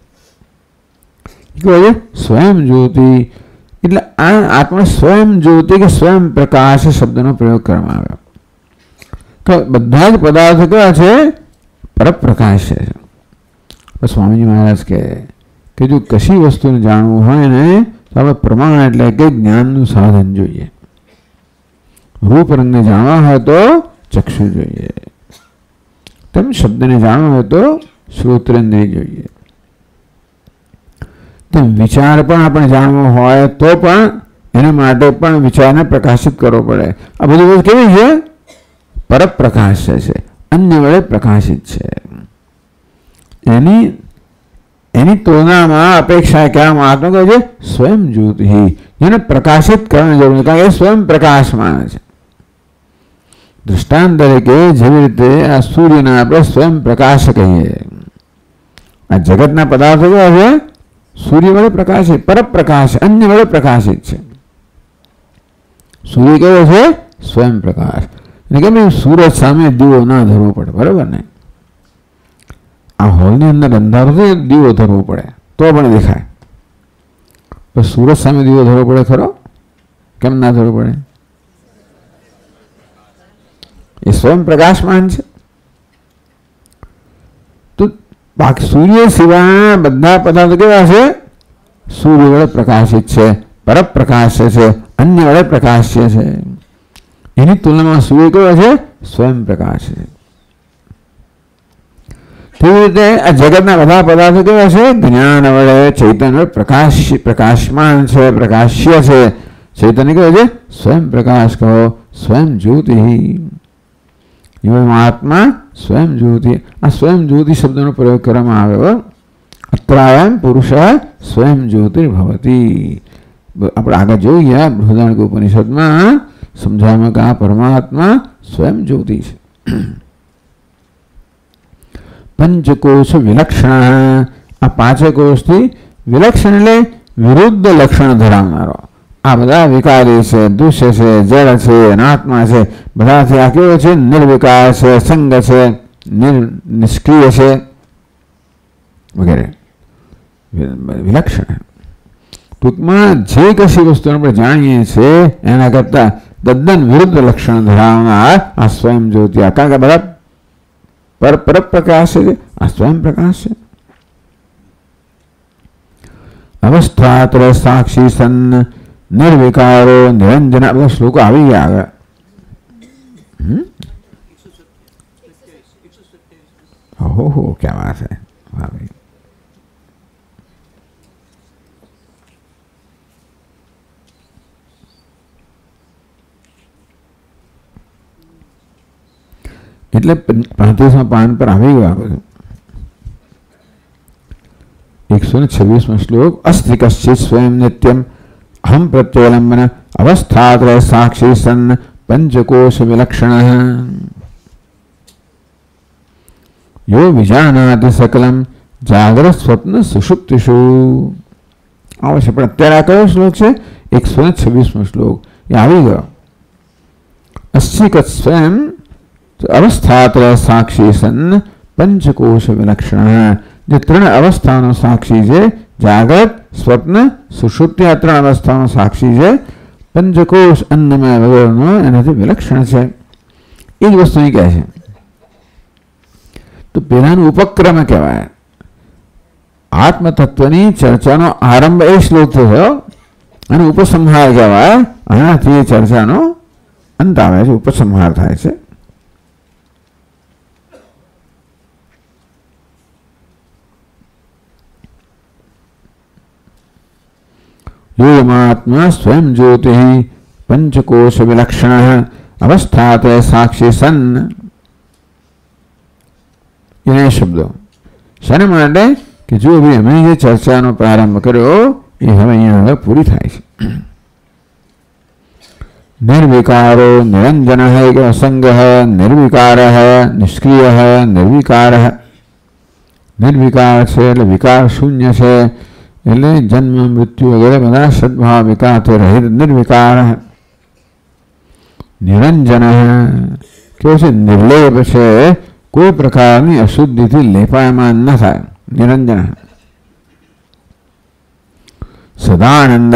[SPEAKER 1] એ સ્વયં જ્યોતિ. એટલે આ આત્મા સ્વયં જ્યોતિ કે સ્વયં પ્રકાશ શબ્દનો પ્રયોગ કરવામાં આવ્યો. કે બધા જ પદાર્થ કેવા છે? પરપ્રકાશ છે. સ્વામીજી મહારાજ કહે કે જો કશી વસ્તુને જાણવું હોય ને તો આપણે પ્રમાણ એટલે કે જ્ઞાનનું સાધન જોઈએ. રૂપ રંગને જાણવા હોય તો ચક્ષુ જોઈએ, તેમ શબ્દને જાણવો હોય તો શ્રોત્રેન્દ્રિય જોઈએ, તેમ વિચાર પણ આપણે જાણવો હોય તો પણ એના માટે પણ વિચારને પ્રકાશિત કરવો પડે. આ બધી વસ્તુ કેવી છે? પરપ્રકાશ છે, અન્ય વડે પ્રકાશિત છે. એની એની તુલનામાં અપેક્ષા કહેવામાં આત્મા કહે છે સ્વયં જ્યોતિ, જેને પ્રકાશિત કરવાની જરૂર નથી, કારણ કે સ્વયં પ્રકાશમાં છે. દૃષ્ટાંત તરીકે જેવી રીતે આ સૂર્યને આપણે સ્વયં પ્રકાશ કહીએ, આ જગતના પદાર્થો કેવા છે? સૂર્ય વડે પ્રકાશિત, પરપ્રકાશ, અન્ય વડે પ્રકાશિત છે. સૂર્ય કેવો છે? સ્વયં પ્રકાશ. એટલે કે ભાઈ સૂરજ સામે દીવો ના ધરવો પડે, બરાબર ને? આ હોલની અંદર અંધારું છે, દીવો ધરવો પડે તો પણ દેખાય. પણ સૂરજ સામે દીવો ધરવો પડે ખરો? કેમ ના ધરવો પડે? એ સ્વયં પ્રકાશમાન છે. તો બાકી સૂર્ય સિવાય બધા પદાર્થો કેવા છે? સૂર્ય વડે પ્રકાશિત છે, પરપ્રકાશ છે, અન્ય વડે પ્રકાશ્ય છે. એની તુલનામાં સૂર્ય કેવો છે? સ્વયં પ્રકાશ છે. તેવી રીતે આ જગતના બધા પદાર્થો કેવા છે? જ્ઞાન વડે, ચૈતન્ય વડે પ્રકાશ પ્રકાશમાન છે, પ્રકાશ્ય છે. ચૈતન્ય કેવો છે? સ્વયં પ્રકાશ કહો, સ્વયં જ્યોતિ. આત્મા સ્વયં જ્યોતિ. આ સ્વયં જ્યોતિ શબ્દનો પ્રયોગ કરવામાં આવ્યો. અત્રાયમ પુરુષ સ્વયં જ્યોતિર્ભવતી. આપણે આગળ જોઈએ બૃહદારણ્યક ઉપનિષદમાં સમજાવવામાં કે આ પરમાત્મા સ્વયં જ્યોતિ છે. પંચકોશ વિલક્ષણ. આ પાંચ કોષથી વિલક્ષણ એટલે વિરુદ્ધ લક્ષણ ધરાવનારો. આ બધા વિકારી છે, દૃશ્ય છે, જળ છે, અનાત્મા છે. બધાથી આ કેવો છે? નિર્વિકાર છે, સંગ છે, નિષ્ક્રિય છે વગેરે. વિલક્ષણ ટૂંકમાં જે કશી વસ્તુ આપણે જાણીએ છીએ એના કરતા તદ્દન વિરુદ્ધ લક્ષણ ધરાવનાર આ સ્વયં જ્યોતિ. કારણ કે બધા પર પર પ્રકાશ છે, આ સ્વયં પ્રકાશ છે. અવસ્થાત્ર સાક્ષી સન્ન નિર્વિકારો નિરંજન. બધા શ્લોકો આવી ગયા આગળ. હો હો ક્યાં વાત છે. ભાઈ એટલે પાંત્રીસમાં પાન પર આવી ગયો આગળ. એકસો ને છવ્વીસમાં શ્લોક. અસ્તિ કશ્ચિત સ્વયં નિત્યમ અહમ પ્રત્યવલંબન અવસ્થાત્રય સાક્ષી સન્ન પંચકોશ વિલક્ષણ. યો વિજાનાતિ સકલમ જાગ્રત સ્વપ્ન સુષુપ્તિષુ. આવશે પણ અત્યારે આ કયો શ્લોક છે? એકસો ને છવ્વીસમાં શ્લોક એ આવી ગયો. અસ્તિ કચ્છ સ્વયં અવસ્થાત્રય સાક્ષી સન્ન પંચકોશ વિલક્ષણ. જે ત્રણ અવસ્થાનો સાક્ષી છે, જાગૃત, સ્વપ્ન, સુષુપ્તિ, આ ત્રણ અવસ્થાનો સાક્ષી છે. પંચકોશ અન્નમય વગેરેનો એનાથી વિલક્ષણ છે. એ જ વસ્તુ અહીં કહે છે. તો પેલાનું ઉપક્રમ કહેવાય. આત્મતત્વની ચર્ચાનો આરંભ એ શ્લોક થયો અને ઉપસંહાર કહેવાય. આનાથી ચર્ચાનો અંત આવે છે, ઉપસંહાર થાય છે. योमात्मा स्वयं ज्योति पंचकोश विलक्षण अवस्थात साक्षी सन्न. ये शब्दों शाने માટે કે જો भी અમે જે ચર્ચાનો પ્રારંભ કર્યો એ હવે અહીંયા હવે પૂરી થાય છે. निर्विकारो निरंजन है कि असंग है, निर्विकार है, निष्क्रिय है, निर्विकार है. निर्विकार છે એટલે વિકાર શૂન્ય છે, એટલે જન્મ મૃત્યુ વગેરે બધા સદભાવ વિકારથી રહિત નિર્વિકાર. નિરંજન કેવું છે? નિર્લેપ છે, કોઈ પ્રકારની અશુદ્ધિથી લેપાયમાન ન થાય. નિરંજન. સદાનંદ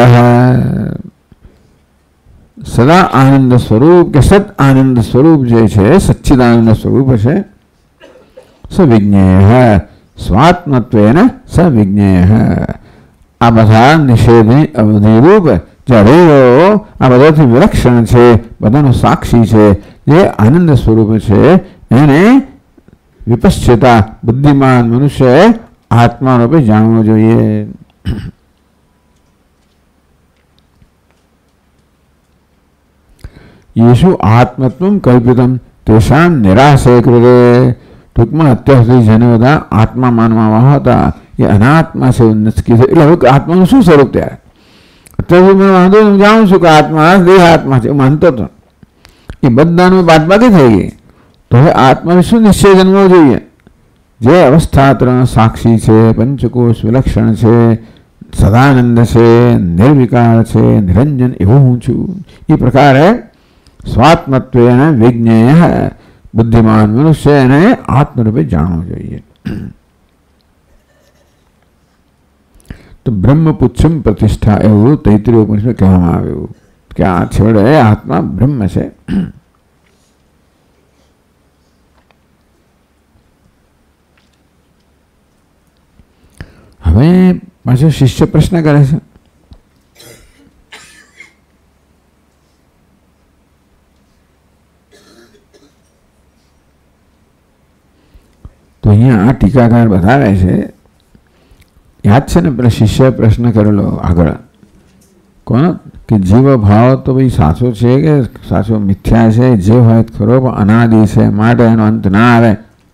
[SPEAKER 1] સદા આનંદ સ્વરૂપ કે સદ આનંદ સ્વરૂપ જે છે, સચ્ચિદાનંદ સ્વરૂપ છે. સવિજ્ઞેય સ્વાત્મત્વેન સવિજ્ઞેય. આ બધા નિષેધની અવધિરૂપ જે અવયવો આ બધાથી વિલક્ષણ છે, બધાનો સાક્ષી છે, જે આનંદ સ્વરૂપ છે, એને વિપશ્ચિતા બુદ્ધિમાન મનુષ્યએ આત્મા રૂપે જાણવું જોઈએ. યેશુ આત્મત્વમ કલ્પિતમ તેષામ નિરાશે કૃતે. ટૂંકમાં અત્યાર સુધી જેને બધા આત્મા માનવામાં હતા એ અનાત્મા છે, નચકી છે. એટલે હવે આત્માનું શું સ્વરૂપ ત્યારે? અત્યાર સુધી મને વાંધો હું જાણું છું કે આત્મા દેહ આત્મા છે, માનતો હતો. એ બધાનું બાદબાકી થઈ ગઈ. તો હવે આત્મા શું નિશ્ચય જન્મવો જોઈએ? જે અવસ્થા ત્રણ સાક્ષી છે, પંચકોશ વિલક્ષણ છે, સદાનંદ છે, નિર્વિકાર છે, નિરંજન એવો હું છું. એ પ્રકારે સ્વાત્મત્વેન વિજ્ઞેય બુદ્ધિમાન મનુષ્ય એને આત્મરૂપે જાણવો જોઈએ. તો બ્રહ્મપુચ્છમ પ્રતિષ્ઠા એવું તૈત્રીય ઉપનિષદમાં કહેવામાં આવ્યું કે આ છેવડે આત્મા બ્રહ્મ છે. હવે પાછો શિષ્ય પ્રશ્ન કરે છે, તો અહીંયા આ ટીકાકાર બતાવે છે, યાદ છે ને પેલા શિષ્ય પ્રશ્ન કરેલો આગળ કોનો કે જીવ ભાવ તો ભાઈ સાચો છે કે સાચો મિથ્યા છે, જે હોય ખરો પણ અનાદિ છે માટે એનો અંત ના આવે.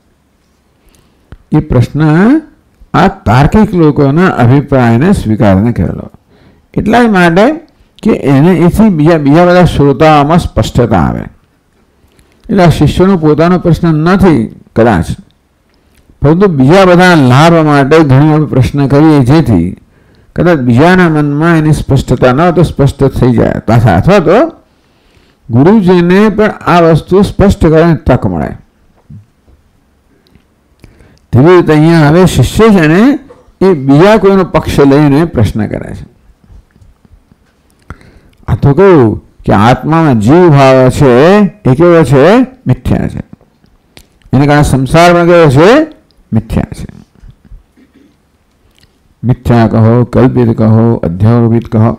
[SPEAKER 1] એ પ્રશ્ન આ તાર્કિક લોકોના અભિપ્રાયને સ્વીકારને કરેલો એટલા માટે કે એને એથી બીજા બીજા બધા શ્રોતાઓમાં સ્પષ્ટતા આવે. એટલે આ શિષ્યનો પોતાનો પ્રશ્ન નથી કદાચ, પરંતુ બીજા બધા લાભ માટે ઘણી વાર પ્રશ્ન કરીએ જેથી કદાચ બીજાના મનમાં એની સ્પષ્ટતા ન હોય તો સ્પષ્ટ થઈ જાય પાછા, અથવા તો ગુરુજીને પણ આ વસ્તુ સ્પષ્ટ કરવાની તક મળે. તેવી રીતે અહીંયા હવે શિષ્ય છે ને એ બીજા કોઈનો પક્ષ લઈને પ્રશ્ન કરે છે. આ તો કહ્યું કે આત્મામાં જીવ ભાવ છે એ કેવો છે? મિથ્યા છે. એને કારણે સંસારમાં કેવો છે? મિથ્યા છે. મિથ્યા કહો, કલ્પિત કહો, અધ્યારોપિત કહો.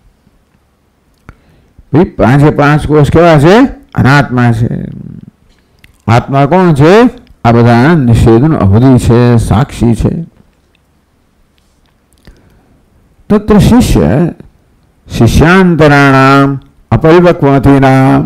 [SPEAKER 1] ભાઈ પાંચે પાંચ કોષ કેવા છે? અનાત્મા છે. આત્મા કોણ છે? આ બધા નિષેધનો અવધિ છે, સાક્ષી છે. તત્ર શિષ્ય શિષ્યાંતરાણામ અપરિપક્વમતીનામ.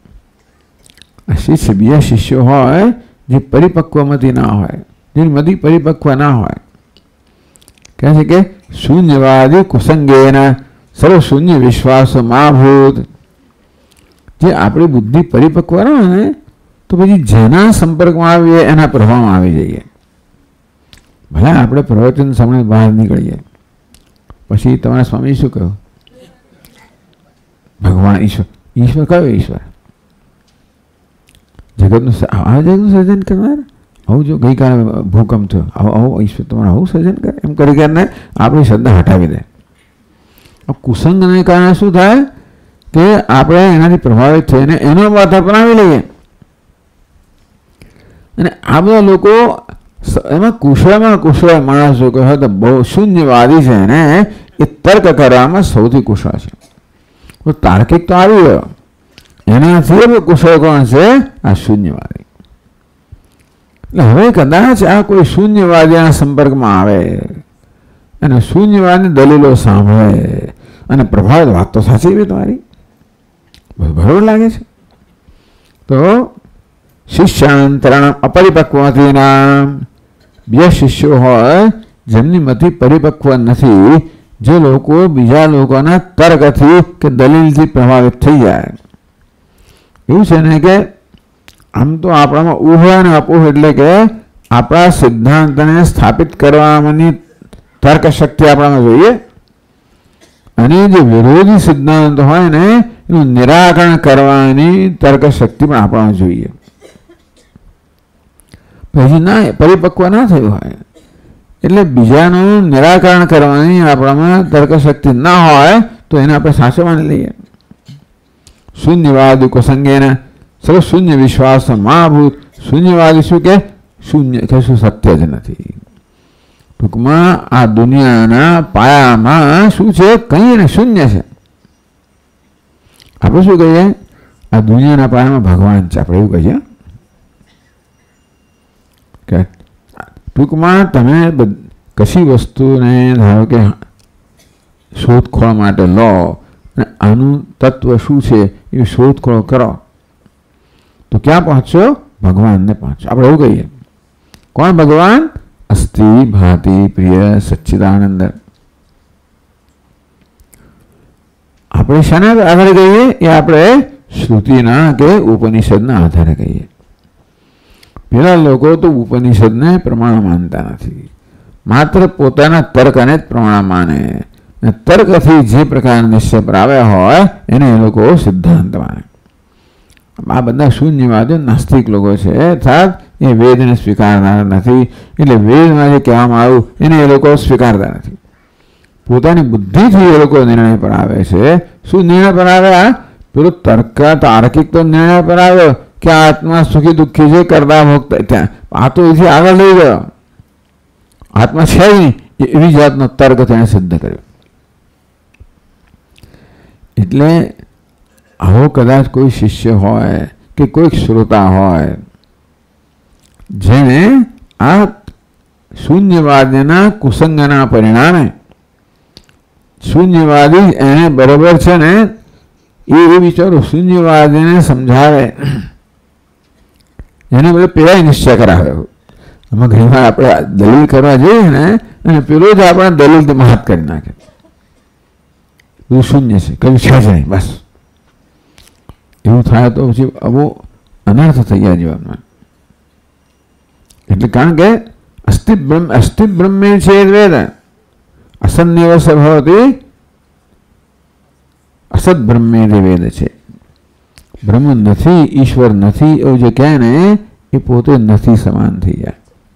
[SPEAKER 1] શિષ્ય બીજા શિષ્યો હોય જે પરિપક્વમતી ના હોય, જેની મતિ પરિપક્વ ના હોય, કહે છે કે શૂન્યવાદી કુસંગેના સર્વશૂન્ય વિશ્વાસ માભૂત. જે આપણી બુદ્ધિ પરિપક્વ રહે ને તો પછી જેના સંપર્કમાં આવીએ એના પ્રભાવમાં આવી જઈએ. ભલે આપણે પ્રવચન સમય બહાર નીકળીએ પછી તમારા સ્વામી શું કહ્યું? ભગવાન ઈશ્વર. ઈશ્વર કયો ઈશ્વર? જગતનું આ જગતનું સર્જન કરનાર. આવું જો ગઈકાલે ભૂકંપ થયો, આવો આવો ઈશ્વર તમારે આવું સર્જન કરે એમ કરી કરીને આપણી શ્રદ્ધા હટાવી દે. કુસંગને કારણે શું થાય કે આપણે એનાથી પ્રભાવિત થઈને એનો વાત અપનાવી લઈએ. અને આ બધા લોકો એમાં કુશળમાં કુશળ માણસો કહે તો બહુ શૂન્યવાદી છે ને એ તર્ક કરવામાં સૌથી કુશળ છે. તાર્કિક તો આવી ગયો, એનાથી કુશળ કોણ છે? આ શૂન્યવાદી. એટલે હવે કદાચ આ કોઈ શૂન્યવાદીના સંપર્કમાં આવે અને શૂન્યવાદની દલીલો સાંભળે અને પ્રભાવિત, વાત તો સાચી બી તમારી બરોબર લાગે છે, તો શિષ્યાંતરણ અપરિપક્વમતીના બીજા શિષ્યો હોય જેમની મતિ પરિપક્વ નથી, જે લોકો બીજા લોકોના તર્કથી કે દલીલથી પ્રભાવિત થઈ જાય. એવું છે ને કે આમ તો આપણામાં ઊહ અને અપોહ એટલે કે આપણા સિદ્ધાંતને સ્થાપિત કરવાની તર્ક શક્તિ આપણામાં જોઈએ, અને જે વિરોધી સિદ્ધાંત હોય ને એનું નિરાકરણ કરવાની તર્ક શક્તિ પણ આપણામાં જોઈએ. પછી ના પરિપક્વ ના થયું હોય એટલે બીજાનું નિરાકરણ કરવાની આપણામાં તર્ક શક્તિ ના હોય તો એને આપણે સાચો માની લઈએ. શૂન્યવાદ કુસંગેના સર્વ શૂન્ય વિશ્વાસ મહાભૂત. શૂન્યવાદી શું કે? શૂન્ય કશું સત્ય જ નથી. ટૂંકમાં આ દુનિયાના પાયામાં શું છે? કંઈ ને શૂન્ય છે. આપણે શું કહીએ? આ દુનિયાના પાયામાં ભગવાન છે, આપણે એવું કહીએ કે ટૂંકમાં તમે કશી વસ્તુને ધારો કે શોધખોળ માટે લો અને આનું તત્વ શું છે એ શોધખોળ કરો તો ક્યાં પહોંચશો? ભગવાનને પહોંચો. આપણે એવું કહીએ. કોણ ભગવાન? અસ્થિ ભાતિ પ્રિય સચ્ચિદાનંદ. આપણે શાના આધારે કહીએ? એ આપણે શ્રુતિના કે ઉપનિષદના આધારે કહીએ. પેલા લોકો તો ઉપનિષદને પ્રમાણ માનતા નથી, માત્ર પોતાના તર્કને જ પ્રમાણ માને. તર્કથી જે પ્રકારના નિશ્ચય પર આવ્યા હોય એને એ લોકો સિદ્ધાંત માને. આ બધા શૂન્યવાદીઓ નાસ્તિક લોકો છે, અર્થાત એ વેદને સ્વીકારનાર નથી. એટલે વેદમાં જે કહેવામાં આવ્યું એને એ લોકો સ્વીકારતા નથી. પોતાની બુદ્ધિથી એ લોકો નિર્ણય પર આવે છે. શું નિર્ણય પર આવ્યા? પેલો તર્ક તાર્કિક તો નિર્ણય પર આવ્યો કે આત્મા સુખી દુઃખી છે, કરતા ભોગતા. ત્યાં આ તો એથી આગળ લઈ ગયો. આત્મા છે નહીં એવી જાતનો તર્ક તેને સિદ્ધ કર્યો. એટલે આવો કદાચ કોઈ શિષ્ય હોય કે કોઈક શ્રોતા હોય જેને આ શૂન્યવાદના કુસંગના પરિણામે શૂન્યવાદી એને બરોબર છે ને એ એ વિચારો શૂન્યવાદીને સમજાવે, એને બધે પેલા નિશ્ચય કરાવે. એમાં ઘણીવાર આપણે દલીલ કરવા જઈએ ને અને પેલો જ આપણે દલીલ મહાત કરી નાખે. બધું શૂન્ય છે, કયું છે જ નહીં, બસ એવું થાય તો પછી બહુ અનર્થ થઈ ગયા જીવનમાં. એટલે કારણ કે અસ્થિ બ્રહ્મ અસ્થિ બ્રહ્મે છે વેદ અસન્નિવસ ભવતી અસત બ્રહ્મે વેદ છે. બ્રહ્મ નથી, ઈશ્વર નથી એવું જે કહે ને એ પોતે નથી સમાન થઈ જાય.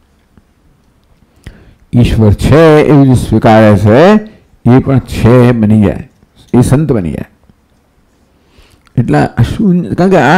[SPEAKER 1] ઈશ્વર છે એવું જે સ્વીકારે છે એ પણ છે બની જાય, એ સંત બની જાય. એટલે આ શૂન્ય, કારણ કે આ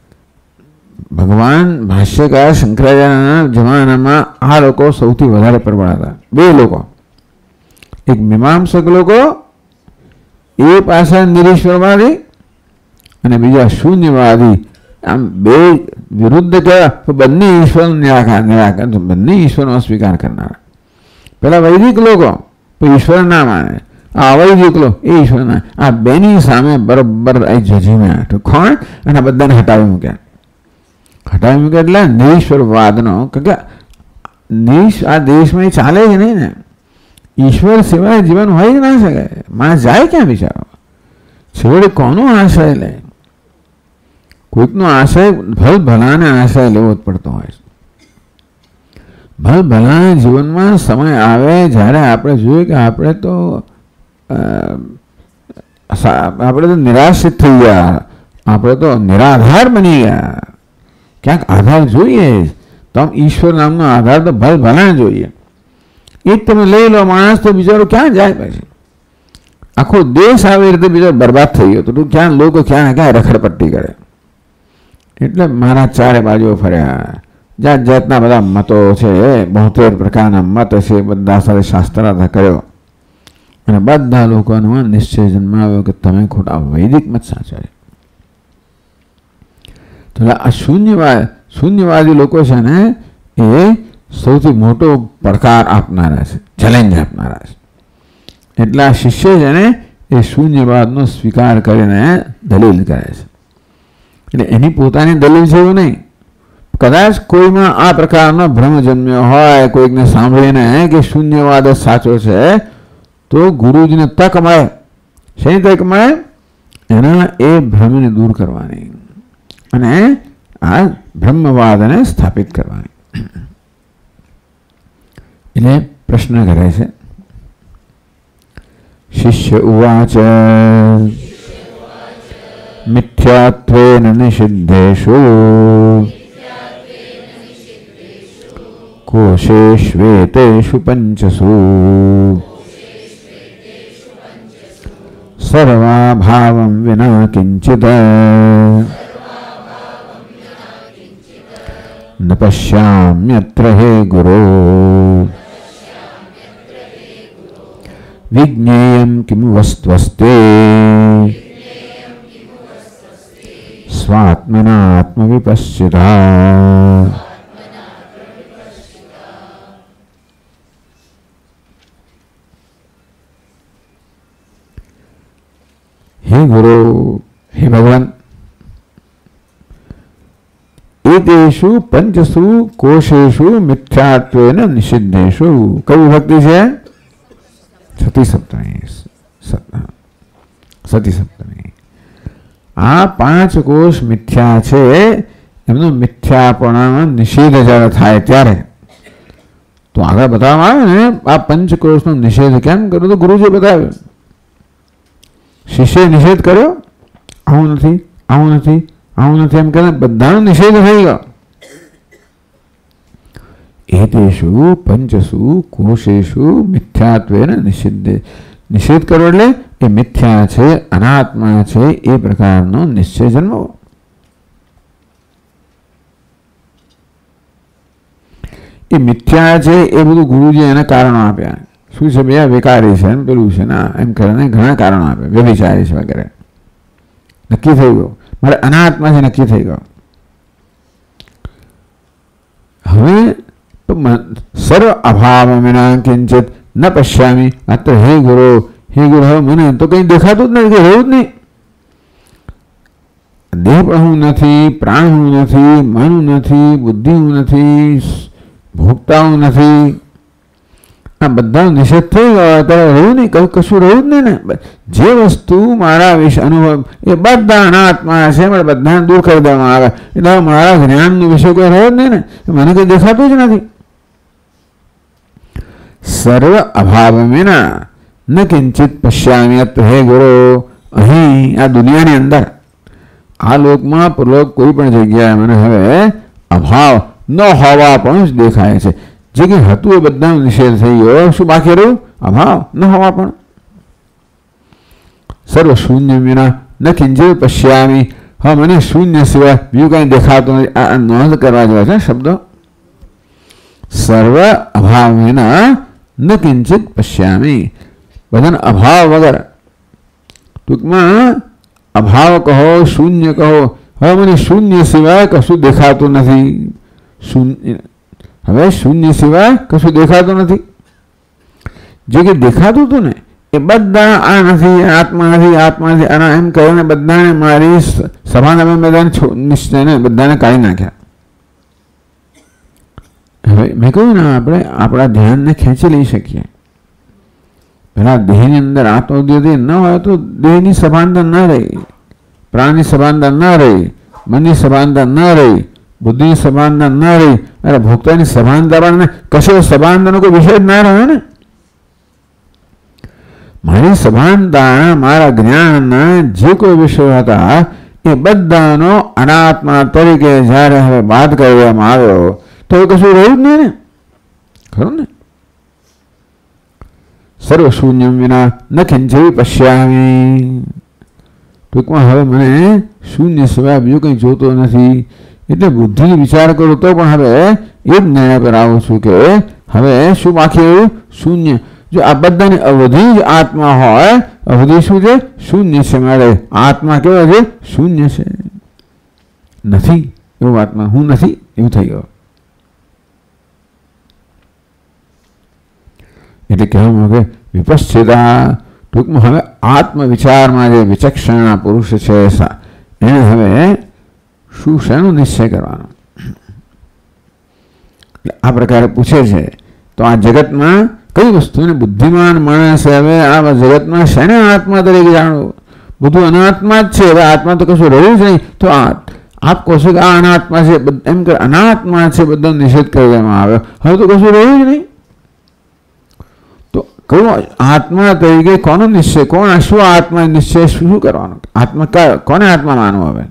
[SPEAKER 1] ભગવાન ભાષ્યકાર શંકરાચાર્યના જમાનામાં આ લોકો સૌથી વધારે પ્રબળ હતા. બે લોકો, એક મીમાંસક લોકો એ પાછા નિરીશ્વરવાદી અને બીજા શૂન્યવાદી. આમ બે વિરુદ્ધ કહેવાય, બંને ઈશ્વર નિરાકાર નિરાકાર બંને ઈશ્વરનો સ્વીકાર કરનારા. પેલા વૈદિક લોકો ઈશ્વર ના માને, આ અવૈદિક લોકો એ ઈશ્વર ના. આ બેની સામે બરોબર જજીને કોણ અને બધાને હટાવી મૂક્યા. હટાવી મૂક્યા એટલે નિરીશ્વરવાદનો, કારણ કે નિશ આ દેશમાં ચાલે જ નહીં ને. ઈશ્વર સિવાય જીવન હોય જ ના શકે. માણસ જાય ક્યાં બિચારો? છેવટે કોનો આશય લે? કોઈકનો આશય ભલ ભલાને આશય લેવો જ પડતો હોય. ભલ ભલાના જીવનમાં સમય આવે જ્યારે આપણે જોઈએ કે આપણે તો આપણે તો નિરાશિત થઈ ગયા, આપણે તો નિરાધાર બની ગયા. ક્યાંક આધાર જોઈએ તો આમ ઈશ્વર નામનો આધાર તો ભલ ભલા જોઈએ. એ જ તમે લઈ લો, માણસ તો બિચારો ક્યાં જાય? પછી આખો દેશ આવી રીતે બીજો બરબાદ થઈ ગયો. તો ક્યાં લોકો ક્યાં ક્યાં રખડપટ્ટી કરે. એટલે મારા ચારે બાજુ ફર્યા, જાત જાતના બધા મતો છે, બોતેર પ્રકારના મત છે, બધા સાથે શાસ્ત્રાર્થ કર્યો અને બધા લોકોનો નિશ્ચય જન્માવ્યો કે તમે ખોટા વૈદિક મત સાચા છે. તો આ શૂન્યવાદ શૂન્યવાદી લોકો છે ને એ સૌથી મોટો પડકાર આપનારા છે, ચેલેન્જ આપનારા છે. એટલે આ શિષ્ય છે ને એ શૂન્યવાદનો સ્વીકાર કરીને દલીલ કરે છે. એટલે એની પોતાની દલીલ છે એવું નહીં. કદાચ કોઈમાં આ પ્રકારનો ભ્રમ જન્મ્યો હોય, કોઈકને સાંભળીને કે શૂન્યવાદ જ સાચો છે, તો ગુરુજીને તક મળે. શેની તક મળે? એના એ ભ્રમને દૂર કરવાની અને આ બ્રહ્મવાદને સ્થાપિત કરવાની. એટલે પ્રશ્ન કરે છે. શિષ્ય ઉવાચ મિથ્યાત્વેન નિષિદ્ધેષુ કોશેષ્વેતેષુ પંચસુ સર્વાભાવં વિના કિંચિત ન પશ્યામ્યત્ર હે ગુરો વિજ્ઞેયં કિમ વસ્ત્વસ્તે સ્વાત્મનાત્મવિપશ્ચિતા. હે ગુરુ, હે ભગવાન, એતેષુ પંચસુ કોશેષુ મિથ્યાત્વેન નિષિદ્ધેષુ. કઈ વિભક્તિ છે? સતી સપ્તમી. સતી સપ્તમી. આ પાંચ કોષ મિથ્યા છે, એમનો મિથ્યાપણાનો નિષેધ જ્યારે થાય ત્યારે તો આગળ બતાવવામાં આવે ને આ પંચકોશનો નિષેધ કેમ કર્યો તો ગુરુજી બતાવ્યો. શિષ્ય નિષેધ કર્યો, આવું નથી, આવું નથી, આવું નથી એમ કરીને બધાનો નિષેધ થઈ ગયો. એતેષુ પંચસુ કોશેષુ મિથ્યાત્વેન નિષિદ્ધે. નિષેધ કરો એટલે એ મિથ્યા છે, અનાત્મા છે એ પ્રકારનો નિશ્ચય જન્મવો. એ મિથ્યા છે એ બધું ગુરુજી એને કારણો આપ્યા. શું છે બે વિકારી છે એમ પેલું છે ને એમ કરીને ઘણા કારણો આપ્યા, વ્યભિચારી છે વગેરે. નક્કી થઈ ગયો મારે અનાત્મા છે, નક્કી થઈ ગયો. હવે સર્વ અભાવ વિના કિંચિત ન પશ્યામી. અત્ર હે ગુરુ, હે ગુરુ હવે મને તો કંઈ દેખાતું જ નથી, કે રહ્યું જ નહીં. દેહ પણ હું નથી, પ્રાણ હું નથી, મન હું નથી, બુદ્ધિ હું નથી, ભોગતા હું નથી. આ બધા નિષેધ થઈ ગયો, અત્યારે રહ્યું નહીં, કયું કશું રહ્યું જ નહીં ને. જે વસ્તુ મારા વિશે અનુભવ એ બધા અનાત્મા છે, મારે બધાને દૂર કરી દેવામાં આવે. એટલે મારા જ્ઞાનનો વિષય કોઈ રહ્યો જ નહીં ને, મને કંઈ દેખાતું જ નથી. સર્વ અભાવ વિના ન કિંચિત પશ્યામી. અત્ર હે ગુરુ, અહીં આ દુનિયાની અંદર આ લોકમાં પ્રલોક કોઈ પણ જગ્યાએ મને હવે અભાવ ન હોવા પણ જ દેખાય છે. જે કંઈ હતું એ બધાનો નિષેધ થઈ ગયો. શું બાકી રહ્યું? અભાવ ન હોવા પણ. સર્વ શૂન્ય વિના ન કિંચિત પશ્યામી. હવે મને શૂન્ય સિવાય બીજું કંઈ દેખાતું નથી. આ નોંધ કરવા જેવા છે શબ્દો. સર્વ અભાવ વિના ન કિંચિત પશ્યામી. બધાને અભાવ વગર, ટૂંકમાં અભાવ કહો, શૂન્ય કહો. હવે મને શૂન્ય સિવાય કશું દેખાતું નથી. શૂન્ય હવે શૂન્ય સિવાય કશું દેખાતું નથી. જે કે દેખાતું હતું ને એ બધા આ નથી, આત્મા નથી, આત્મા નથી, આના એમ કરીને બધાને મારી સભાના બધાને નિશ્ચયને બધાને કાઢી નાખ્યા. હવે મેં કહ્યું ને આપણે આપણા ધ્યાનને ખેંચી લઈ શકીએ. પેલા દેહની અંદર આત્મોદ્યોગ ન હોય તો દેહની સભાનતા ન રહી, પ્રાણની સભાનતા ન રહી, મનની સભાનતા ન રહી, બુદ્ધિની સભાનતા ન રહી. અરે ભોક્તાની સભાનતા પણ કશો સભાનતાનો કોઈ વિષય જ ના રહ્યો ને. મારી સભાનતા મારા જ્ઞાનના જે કોઈ વિષયો હતા એ બધાનો અનાત્મા તરીકે જ્યારે હવે બાદ કરવામાં આવ્યો તો એ કશું રહ્યું જ નહીં ને, ખરું ને. સર્વ શૂન્ય વિના ન કિંચિત પશ્યામી. ટૂંકમાં હવે મને શૂન્ય સિવાય બીજું કંઈ જોતો નથી. એટલે બુદ્ધિ વિચાર કરું તો પણ હવે એ જ નિર્ણય પર આવું છું કે હવે શું બાકી રહ્યું? શૂન્ય. જો આ બધાની અવધિ જ આત્મા હોય, અવધિ શું છે? શૂન્ય છે. મારે આત્મા કેવો છે? શૂન્ય છે. નથી એવું આત્મા, હું નથી એવું થઈ ગયો. એટલે કહેવામાં કે વિપશ્ચિતા, ટૂંકમાં હવે આત્મવિચારમાં જે વિચક્ષણા પુરુષ છે એને હવે શું શેનો નિશ્ચય કરવાનો? આ પ્રકારે પૂછે છે. તો આ જગતમાં કઈ વસ્તુને બુદ્ધિમાન માણસ હવે આ જગતમાં શેને આત્મા તરીકે જાણવું? બધું અનાત્મા જ છે. હવે આત્મા તો કશું રહ્યું જ નહીં. તો આપ કહો છો કે આ અનાત્મા છે, એમ કે અનાત્મા છે બધો નિષેધ કરી દેવામાં આવ્યો. હવે તો કશું રહ્યું જ નહીં. તો કયું આત્મા તરીકે કોનો નિશ્ચય? કોણ શું આત્મા નિશ્ચય શું કરવાનો? આત્મા કોને આત્મા માનવો? હવે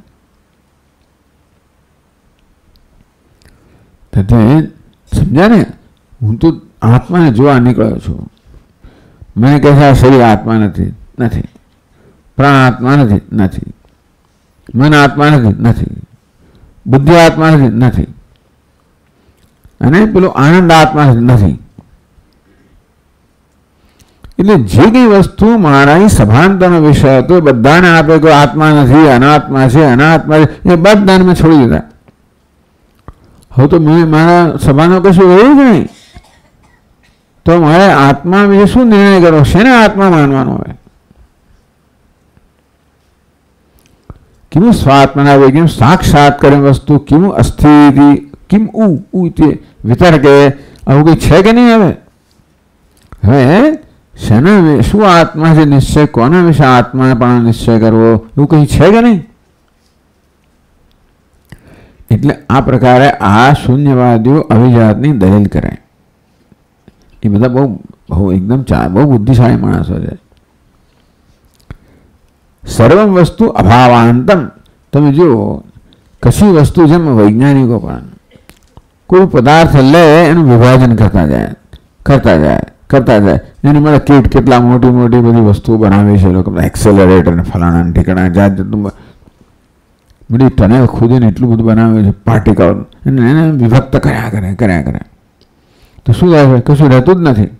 [SPEAKER 1] સમજ્યા ને? હું તો આત્માને જોવા નીકળ્યો છું. મને કહે છે આ શરીર આત્મા નથી, નથી. પ્રાણ આત્મા નથી, નથી. મન આત્મા નથી, નથી. બુદ્ધિ આત્મા નથી, નથી. અને પેલો આનંદ આત્મા નથી. એટલે જે કઈ વસ્તુ મારા સભાનતાનો વિષય હતો બધાને આપે કોઈ આત્મા નથી, અનાત્મા છે, અનાત્મા છે, એ બધાને મેં છોડી દીધા. હવે તો મેં મારા સભાનો કશું રહ્યું જ નહીં. તો મારે આત્મા વિશે શું નિર્ણય કરો? શેને આત્મા માનવાનો? હવે કિમ સ્વાત્મના વે કિમ સાક્ષાત કરે વસ્તુ કિમ અસ્થિતિ કિમ ઉ ઉતે વિતર્કે. આવું કંઈ છે કે નહીં? હવે હવે શેના શું આત્મા છે નિશ્ચય? કોના વિશે આત્મા પણ નિશ્ચય કરવો? એવું કંઈ છે કે નહીં? એટલે આ પ્રકારે આ શૂન્યવાદીઓ અવિજાતની દલીલ કરે. એ બધા બહુ બહુ એકદમ ચા બહુ બુદ્ધિશાળી માણસો છે. સર્વમ વસ્તુ અભાવાંતમ. તમે જુઓ કશી વસ્તુ જેમ વૈજ્ઞાનિકો પણ કોઈ પદાર્થ લે એનું વિભાજન કરતા જાય કરતા જાય કરતા જાય એની મળે કીટ કેટલા મોટી મોટી બધી વસ્તુઓ બનાવે છે લોકો, એક્સેલરેટર ને ફલાણા ઠીકણા જાત જાતનું બધી ટનેલ ખુદીને એટલું બધું બનાવે છે પાર્ટિકલ, અને એને વિભક્ત કર્યા કરે કર્યા કરે તો શું થાય છે? કશું રહેતું જ નથી.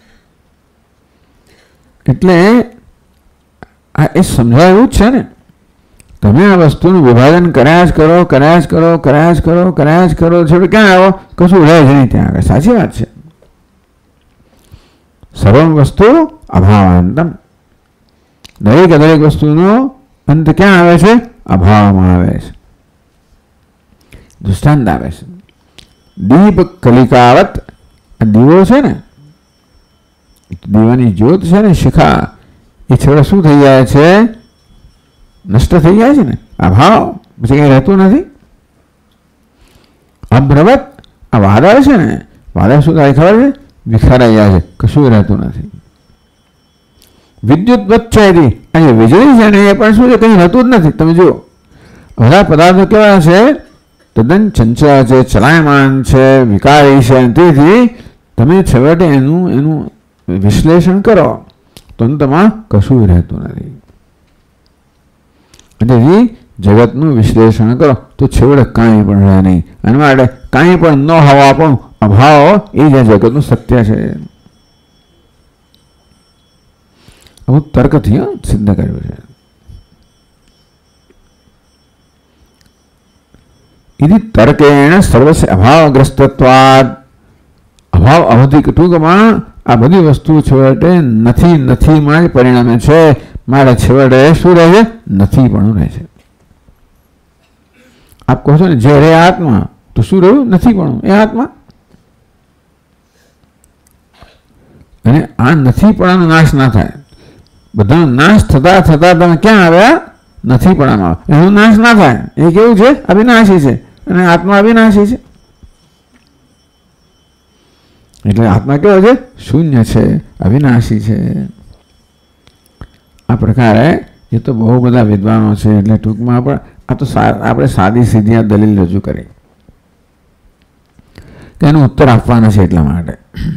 [SPEAKER 1] એટલે આ એ સમજાય એવું જ છે ને, તમે આ વસ્તુનું વિભાજન કર્યા જ કરો કર્યા જ કરો કર્યા જ કરો કર્યા જ કરો છે ક્યાં આવો? કશું રહે જ નહીં ત્યાં આગળ. સાચી વાત છે. સર્વ વસ્તુ અભાવાંતમ. દરેક દરેક વસ્તુનો અંત ક્યાં આવે છે? અભાવમાં આવે છે. દૃષ્ટાંત આવે છે દીપ કલિકાવત. આ દીવો છે ને, દીવાની જ્યોત છે ને, શિખા, એ છેવટે શું થઈ જાય છે? નષ્ટ થઈ જાય છે ને, અભાવ, પછી કંઈ રહેતું નથી. અબ્રવત. આ વાદળ છે ને, વાદળ શું થાય ખબર છે? વિખરાઈ જાય છે, કશું રહેતું નથી. વિદ્યુત વચ્ચેથી અને વીજળી છે ને એ પણ શું છે? કંઈ રહેતું જ નથી. તમે જુઓ બધા પદાર્થો કેવા છે? તદ્દન ચંચળ છે, ચલાયમાન છે, વિકારી છે. તેથી તમે છેવટે એનું એનું વિશ્લેષણ કરો તો અંતમાં કશું રહેતું નથી. તેથી જગતનું વિશ્લેષણ કરો તો છેવટે કાંઈ પણ રહે નહીં. અને માટે કાંઈ પણ ન હોવા પણ અભાવ એ જ જગતનું સત્ય છે. અમુક તર્કથી સિદ્ધ કર્યું છે. इति तर्केण सर्वस्य अभावग्रस्तत्वात्. अभाव अवधि टूंकમાં આ બધી વસ્તુ છેવટે નથી નથીમાં જ પરિણામે છે. મારે છેવટે શું રહે છે? નથી પણ રહે છે. આપ કહો છો ને જે રે આત્મા, તો શું રહ્યું? નથી પણ એ આત્મા. અને આ નથી પણ નાશ ના થાય. બધાનો નાશ થતા થતા તમે ક્યાં આવ્યા? નથી પણ આમાં એનો નાશ ના થાય. એ કેવું છે? અવિનાશી છે. અને આત્મા અવિનાશી છે. એટલે આત્મા કેવો છે? શૂન્ય છે, અવિનાશી છે. આ પ્રકારે એ તો બહુ બધા વિદ્વાનો છે. એટલે ટૂંકમાં પણ આ તો આપણે સાદી સીધી આ દલીલ રજૂ કરી કે એનો ઉત્તર આપવાના છે. એટલા માટે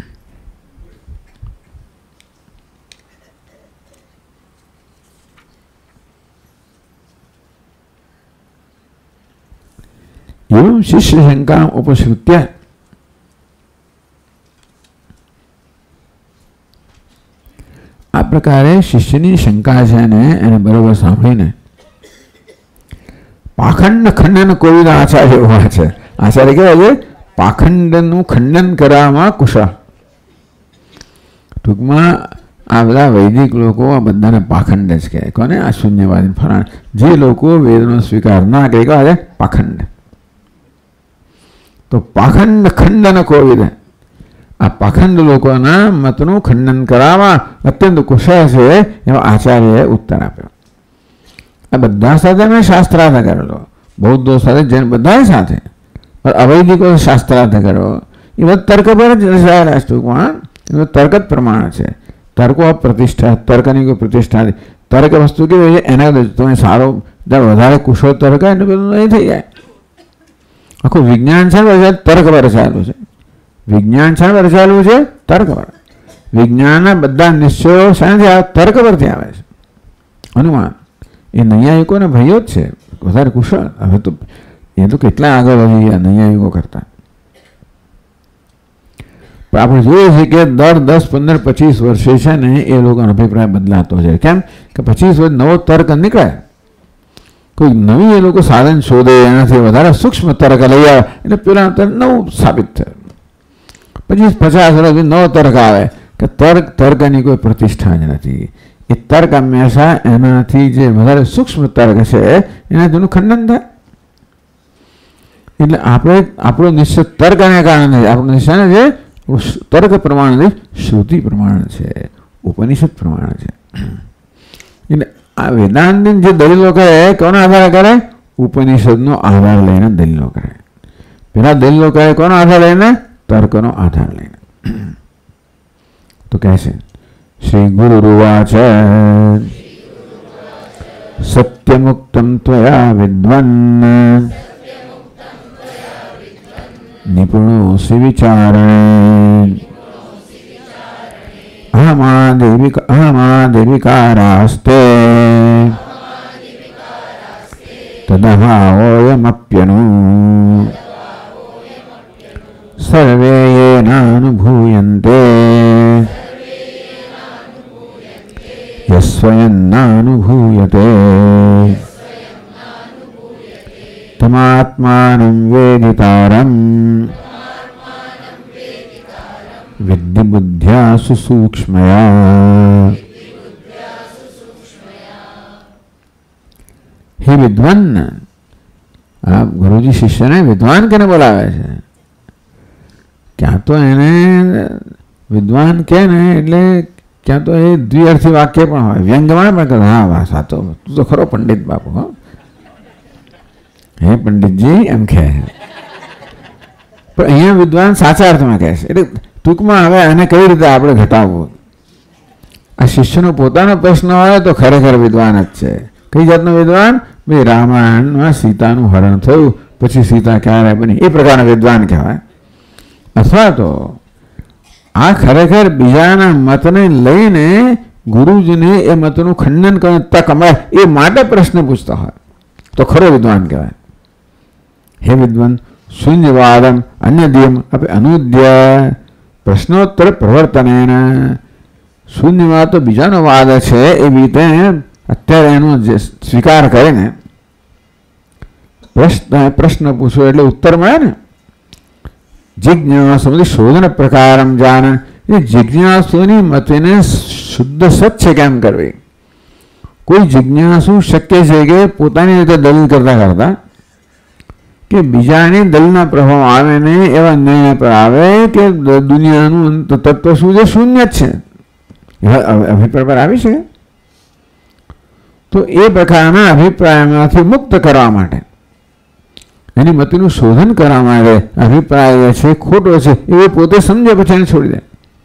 [SPEAKER 1] एवं शिष्य शंका उपश्रुत्य. આ પ્રકારે શિષ્યની શંકા છે ને એને બરોબર સાંભળીને પાખંડ ખંડન કોઈ આચાર્ય એવા છે. આચાર્ય કેવા છે? પાખંડનું ખંડન કરવામાં કુશળ. ટૂંકમાં આ બધા વૈદિક લોકો આ બધાને પાખંડ જ કહે. કોને? આ શૂન્યવાદી ફરાણ. જે લોકો વેદનો સ્વીકાર ના કરે કેવા છે? પાખંડ. તો પાખંડ ખંડન કોવિદ. આ પાખંડ લોકોના મતનું ખંડન કરવામાં અત્યંત કુશળ છે એવા આચાર્યએ ઉત્તર આપ્યો. આ બધા સાથે મેં શાસ્ત્રાર્થ કરેલો. બૌદ્ધો સાથે જૈન બધા સાથે, અવૈદિકો શાસ્ત્રાર્થ કર્યો. એ બધા તર્ક પર જ રચાયેલા છે. ટૂંકમાં એનો તર્ક જ પ્રમાણ છે. તર્કો પ્રતિષ્ઠા, તર્કની કોઈ પ્રતિષ્ઠા નથી. તર્ક વસ્તુ કેવી હોય છે? એના તમે સારો વધારે કુશળ તર્ક એટલે બધું નહીં થઈ જાય. આખું વિજ્ઞાન છે તર્ક પર રચાયેલું છે. વિજ્ઞાન છે રચાયેલું છે તર્ક પર. વિજ્ઞાનના બધા નિશ્ચયો શાનાથી આવે? તર્ક પરથી આવે છે. અનુમાન. એ નૈયાયિકોને ભાઈઓ જ છે, વધારે કુશળ. હવે તો એ તો કેટલા આગળ વધી ગયા નૈયાયિકો કરતા. પણ આપણે જોઈએ છીએ કે દર દસ પંદર પચીસ વર્ષે છે ને એ લોકોનો અભિપ્રાય બદલાતો છે. કેમ કે પચીસ વર્ષ નવો તર્ક નીકળે, કોઈ નવી એ લોકો સાધન શોધે, એનાથી વધારે સૂક્ષ્મ તર્ક લઈ આવે એટલે પેલા તર્ક નવું સાબિત થાય. પચીસ પચાસ વર્ષ નવો તર્ક આવે કે તર્ક તર્કની કોઈ પ્રતિષ્ઠા જ નથી. એ તર્ક હંમેશા એનાથી જે વધારે સૂક્ષ્મ તર્ક છે એનાથી ખંડન થાય. એટલે આપણે આપણો નિશ્ચય તર્કને કારણે આપણો નિશ્ચય છે તર્ક પ્રમાણે શ્રુતિ પ્રમાણે છે, ઉપનિષદ પ્રમાણે છે. એટલે આ વેદાંતની જે દલીલો કરે કોનો આધાર કરે? ઉપનિષદનો આધાર લઈને દલીલો કરે. પેલા દલીલો કરે કોનો આધાર લઈને? તર્કનો આધાર લઈને. તો કહે છે શ્રી ગુરુરુવાચ સત્યમુક્તમ ત્વયા વિદ્વન્ન નિપુણોસि વિચારણે અહમાદેવિકારાસ્તે તદભાવોયમપ્યનુ સર્વે યેનાનુભૂયન્તે યસ્વયન્નાનુભૂયતે તમાત્માनं વેદિતારં વિદ્ધિ બુદ્ધ્યા સુસૂક્ષ્મયા. હે વિદ્વાન, આ ગુરુજી શિષ્યને વિદ્વાન કેને બોલાવે છે? ક્યાં તો એને વિદ્વાન કે ને એટલે ક્યાં તો એ દ્વિઅર્થી વાક્ય પણ હોય, વ્યંગમાં પણ કરે. હા વાહ, સાચો, તું તો ખરો પંડિત બાપુ. હો હે પંડિતજી એમ કહે. પણ અહીંયા વિદ્વાન સાચા અર્થમાં કહે છે. એટલે ટૂંકમાં હવે આને કઈ રીતે આપણે ઘટાડવું? આ શિષ્યનો પોતાનો પ્રશ્ન હોય તો ખરેખર વિદ્વાન જ છે. કઈ જાતનો વિદ્વાન? ભાઈ રામાયણમાં સીતાનું હરણ થયું, પછી સીતા ક્યારે બની, એ પ્રકારનો વિદ્વાન કહેવાય. અથવા તો આ ખરેખર બીજાના મતને લઈને ગુરુજીને એ મતનું ખંડન કરીને તક મળે એ માટે પ્રશ્ન પૂછતા હોય તો ખરો વિદ્વાન કહેવાય. હે વિદ્વાન, શૂન્યવાદમ અન્યદિયમ અપી અનુદ્ય પ્રશ્નોત્તર પ્રવર્તનેન. શૂન્યવાદ તો બીજાનો વાદ છે, એ રીતે અત્યારે એનો જે સ્વીકાર કરીને પ્રશ્ન પ્રશ્ન પૂછો એટલે ઉત્તર મળે ને. જિજ્ઞાસુ શોધન પ્રકારમ જાન. એ જિજ્ઞાસુની મતને શુદ્ધ સ્વચ્છ કેમ કરવી? કોઈ જિજ્ઞાસુ શક્ય છે કે પોતાની રીતે દલીલ કરતા કરતા કે બીજાની દલીલના પ્રભાવ આવે ને એવા નિર્ણય પર આવે કે દુનિયાનું તત્વ શું છે? શૂન્ય જ છે. એવા અભિપ્રાય પર આવી છે. તો એ પ્રકારના અભિપ્રાયમાંથી મુક્ત કરવા માટે, એની મતનું શોધન કરવા માટે અભિપ્રાય છે ખોટો છે એ પોતે સમજે પછી એને છોડી દે.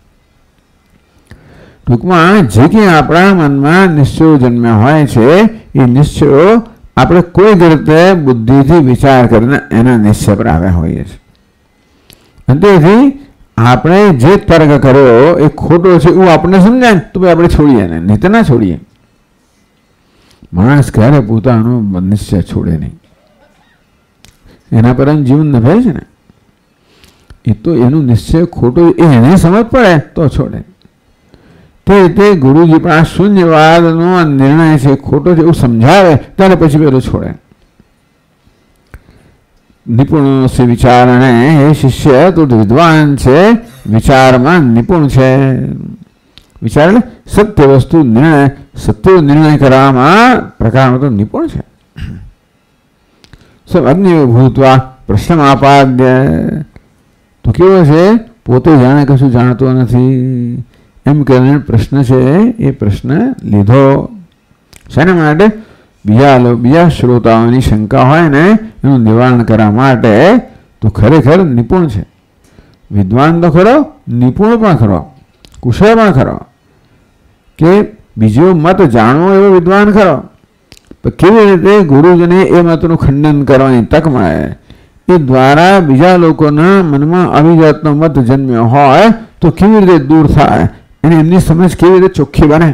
[SPEAKER 1] ટૂંકમાં જે કંઈ આપણા મનમાં નિશ્ચયો જન્મ્યા હોય છે એ નિશ્ચયો આપણે કોઈ રીતે બુદ્ધિથી વિચાર કરીને એના નિશ્ચય પર આવ્યા હોઈએ છીએ. અને તેથી આપણે જે તર્ક કર્યો એ ખોટો છે એવું આપણને સમજાય ને તો ભાઈ આપણે છોડીએ ને, નહીં તો ના છોડીએ. માણસ ક્યારે પોતાનો નિશ્ચય છોડે નહીં. એના પર જીવન નભાય છે ને, એ તો એનું નિશ્ચય ખોટો એને સમજ પડે તો છોડે. તે રીતે ગુરુજી પણ આ શૂન્યવાદનો નિર્ણય છે ખોટો છે એવું સમજાવે ત્યારે પછી પેલો છોડે. નિપુણ છે વિચારણે. હે શિષ્ય, તું વિદ્વાન છે, વિચારમાં નિપુણ છે. વિચાર એટલે સત્ય વસ્તુ નિર્ણય, સત્ય નિર્ણય કરવામાં પ્રકારમાં તો નિપુણ છે. અગ્નિ ભૂતવા પ્રશ્ન આપાદ્ય. તો કેવો છે? પોતે જાણે કશું જાણતો નથી એમ કરીને પ્રશ્ન છે એ પ્રશ્ન લીધો. શેના માટે? બીજા બીજા શ્રોતાઓની શંકા હોય ને એનું નિવારણ કરવા માટે તો ખરેખર નિપુણ છે. વિદ્વાન તો ખરો, નિપુણ પણ ખરો, કુશળ પણ ખરો. કે બીજો મત જાણવો એવો વિદ્વાન ખરો. કેવી રીતે ગુરુજીને એ મતનું ખંડન કરવાની તક મળે એ દ્વારા બીજા લોકોના મનમાં આવી જાતનો મત જન્મ્યો હોય તો કેવી રીતે દૂર થાય, અને એમની સમજ કેવી રીતે ચોખ્ખી બને.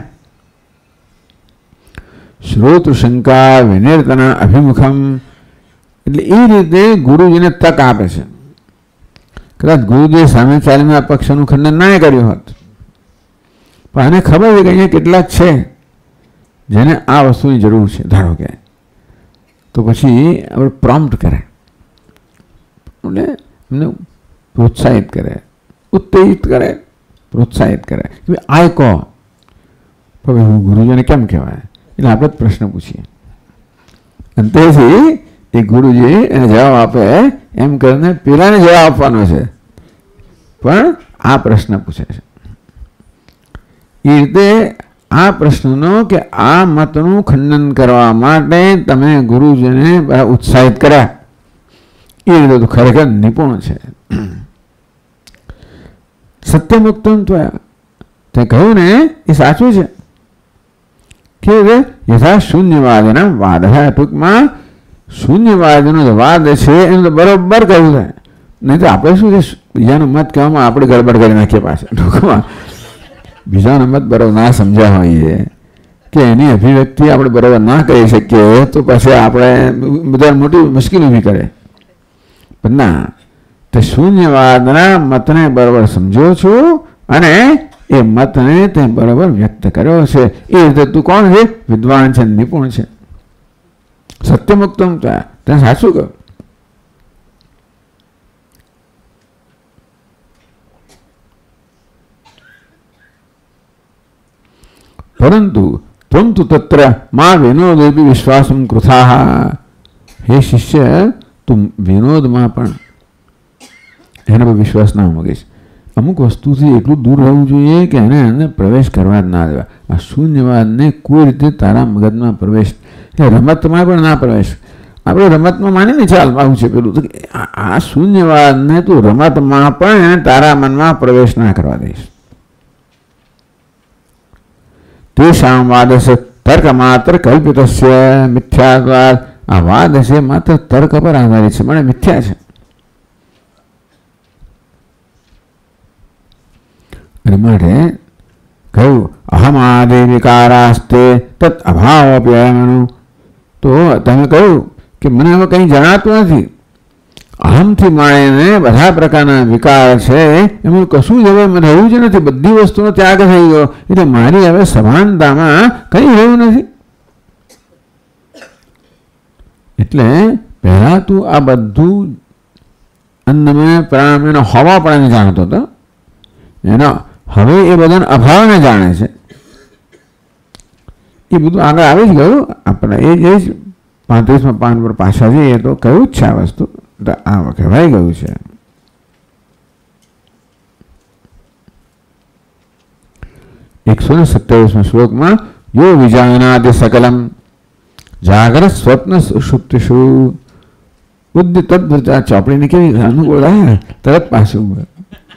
[SPEAKER 1] શ્રોત શંકા વિનિર્તના અભિમુખમ. એટલે એ રીતે ગુરુજીને તક આપે છે. કદાચ ગુરુજીએ સામે ચાલીને આ પક્ષનું ખંડન ના કર્યું હોત, પણ આને ખબર છે કે અહીંયા કેટલાક છે જેને આ વસ્તુની જરૂર છે, ધારો કે, તો પછી આપણે પ્રોમ્પ્ટ કરે, એટલે એમને પ્રોત્સાહિત કરે, ઉત્તેજિત કરે, પ્રોત્સાહિત કરે કે આ કહો. હવે હું ગુરુજીને કેમ કહેવાય? એટલે આપણે જ પ્રશ્ન પૂછીએ અને તેથી એ ગુરુજી એને જવાબ આપે એમ કરીને પેલાને જવાબ આપવાનો છે, પણ આ પ્રશ્ન પૂછે છે. એ રીતે આ પ્રશ્નનો કે આ મતનું ખંડન કરવા માટે તમે ગુરુજીને ઉત્સાહિત કર્યા, એ રીતે તો ખરેખર નિપુણ છે. સત્યમુક્તમ ત્વયા. તે કહ્યું ને એ સાચું છે કે યથા શૂન્યવાદના વાદ. ટૂંકમાં શૂન્યવાદનો જે વાદ છે એનું તો બરોબર કહ્યું છે. નહીં તો આપણે શું છે બીજાનો મત કહેવામાં આપણે ગડબડ કરી નાખીએ પાછા. ટૂંકમાં બીજાનો મત બરોબર ના સમજ્યા હોઈએ કે એની અભિવ્યક્તિ આપણે બરોબર ના કહી શકીએ તો પછી આપણે બધા મોટી મુશ્કેલી ઊભી કરે. પણ ના, તે શૂન્યવાદના મતને બરોબર સમજ્યો છું અને એ મતને તે બરોબર વ્યક્ત કર્યો છે. એ રીતે તું કોણ છે? વિદ્વાન છે, નિપુણ છે. સત્યમુક્તમ તે સાચું કહ્યું. પરંતુ ત્વમ તુ તત્ર મા વિનોદેપી વિશ્વાસમ કૃથાઃ. હે શિષ્ય, તું વિનોદમાં પણ એના પર વિશ્વાસ ના મૂકીશ. અમુક વસ્તુથી એટલું દૂર રહેવું જોઈએ કે એને અંદર પ્રવેશ કરવા જ ના દેવા. આ શૂન્યવાદને કોઈ રીતે તારા મગજમાં પ્રવેશ, રમતમાં પણ ના પ્રવેશ. આપણે રમતમાં માનીને ચાલ આવું છે પેલું, તો આ શૂન્યવાદને તું રમતમાં પણ તારા મનમાં પ્રવેશ ના કરવા દઈશ. તેષાં વાદસ્ય તર્ક માત્ર કલ્પિતસ્ય મિથ્યાત્વાદ. આ વાદ છે માત્ર તર્ક પર આધારિત છે, મને મિથ્યા છે. અને માટે કહ્યું અહમાદિ વિકારાસ્તે તત અભાવ અપ્યયમનું. તો તમે કહ્યું કે મને હવે કંઈ જણાતું નથી. અહમથી માણીને બધા પ્રકારના વિકાર છે એમાં કશું જ હવે મને રહ્યું જ નથી. બધી વસ્તુનો ત્યાગ થઈ ગયો એટલે મારી હવે સભાનતામાં કંઈ રહ્યું નથી. એટલે પહેલા તું આ બધું અન્નમય પ્રાણમય હવા પણ જાણતો હતો, એનો હવે એ બધાને અભાવને જાણે છે. એ બધું આગળ આવી જ ગયું. આપણે એ જ પાંત્રીસમાં પાન પર પાછા જઈએ તો કયું જ છે આ વસ્તુ, આ કહેવાય ગયું છે. એકસો ને સત્યાવીસમાં શ્લોકમાં યો વિજાનાદિ સકલમ જાગ્રત સ્વપ્ન સુષુપ્તિષુ બુદ્ધિ તદ્વૃતા. ચોપડીની કેવી અનુકૂળ આવે, તરત પાછું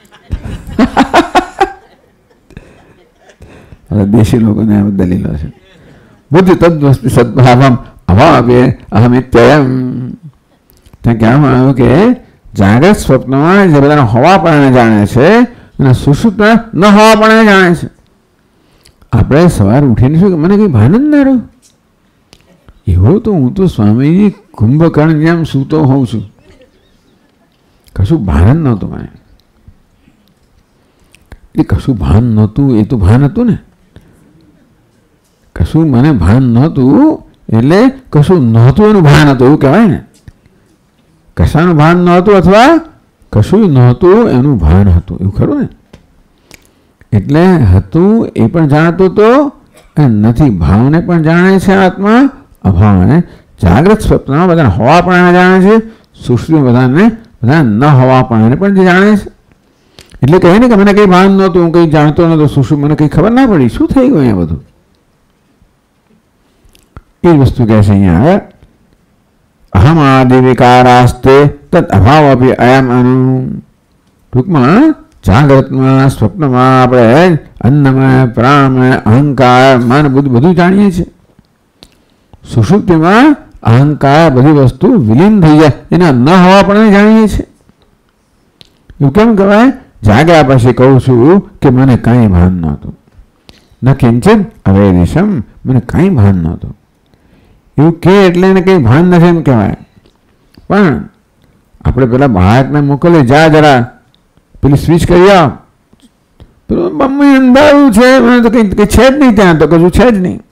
[SPEAKER 1] દેશી લોકોને આ દલીલો છે. બુદ્ધિ તદ્વસ્તિ સદભાવમ અભાવે અહમિત્યયમ. ત્યાં કહેવામાં આવ્યું કે જાગ્રત સ્વપ્નમાં જે બધાને હવાપણાને જાણે છે અને સુષુપ્ત ન હવાપણાને જાણે છે. આપણે સવાર ઉઠીને શું કે મને કંઈ ભાન જ ના રહ્યું. એવો તો હું તો સ્વામીજી કુંભકર્ણ જેમ સૂતો હોઉં છું, કશું ભાન જ નહોતું મને. એ કશું ભાન નહોતું એ તો ભાન હતું ને. કશું મને ભાન નહોતું એટલે કશું નહોતું એનું ભાન હતું એવું કહેવાય ને. કશાનું ભાન નહોતું અથવા કશું નહોતું એનું ભાન હતું એવું ખરું ને. એટલે હતું એ પણ જાણતો હતો અને નથી ભાવને પણ જાણે છે આત્મા, અભાવને. જાગ્રત સ્વપ્નમાં બધાને હવાપણાને જાણે છે, સુષુપ્તિમાં બધાને બધા ન હવાપણાને પણ જે જાણે છે. એટલે કહે ને કે મને કંઈ ભાન નહોતું, હું કંઈ જાણતો નહોતો, સુષુપ્ત મને કંઈ ખબર ના પડી, શું થઈ ગયું અહીંયા બધું. એ વસ્તુ કહે છે અહીંયા અહમ આદિ વિકારાસ્તે તત અભાવ આપી અયમ અનુ. ટૂંકમાં જાગ્રતમાં સ્વપ્નમાં આપણે અન્નમય પ્રાણમય અહંકાર મન બધું બધું જાણીએ છીએ. સુષુપ્તિમાં અહંકાર બધી વસ્તુ વિલીન થઈ જાય એના ન હવા પણ જાણીએ છીએ. એવું કેમ કહેવાય? જાગ્યા પછી કહું છું કે મને કાંઈ ભાન નહોતું. ન કિંચિત અવેદિશમ, મને કાંઈ ભાન નહોતું. એવું કે એટલે એને કંઈ ભાન નથી એમ કહેવાય. પણ આપણે પેલા બાળકને મોકલીએ, જા જરા પેલી સ્વિચ કરી આવ, પેલું મમ્મી અંધારું છે, મને તો કંઈ કંઈ છે જ નહીં, ત્યાં તો કશું છે જ નહીં,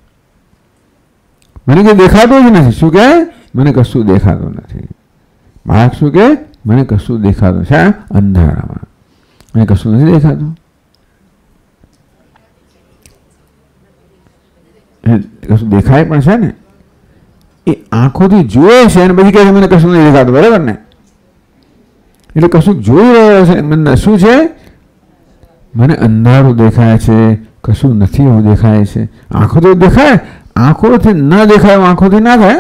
[SPEAKER 1] મને કંઈ દેખાતું જ નથી. શું કહે? મને કશું દેખાતું નથી. બાળક શું કહે? મને કશું દેખાતું છે અંધારામાં, મને કશું નથી દેખાતું. કશું દેખાય પણ છે ને, એ આંખોથી જોયે છે અને પછી કહે છે મને કશું નથી દેખાતું, બરાબર ને? એટલે કશું જોઈ રહ્યો છે, મને શું છે? મને અંધારું દેખાય છે, કશું નથી એવું દેખાય છે. આંખો તો દેખાય, આંખોથી ન દેખાય આંખોથી ના થાય.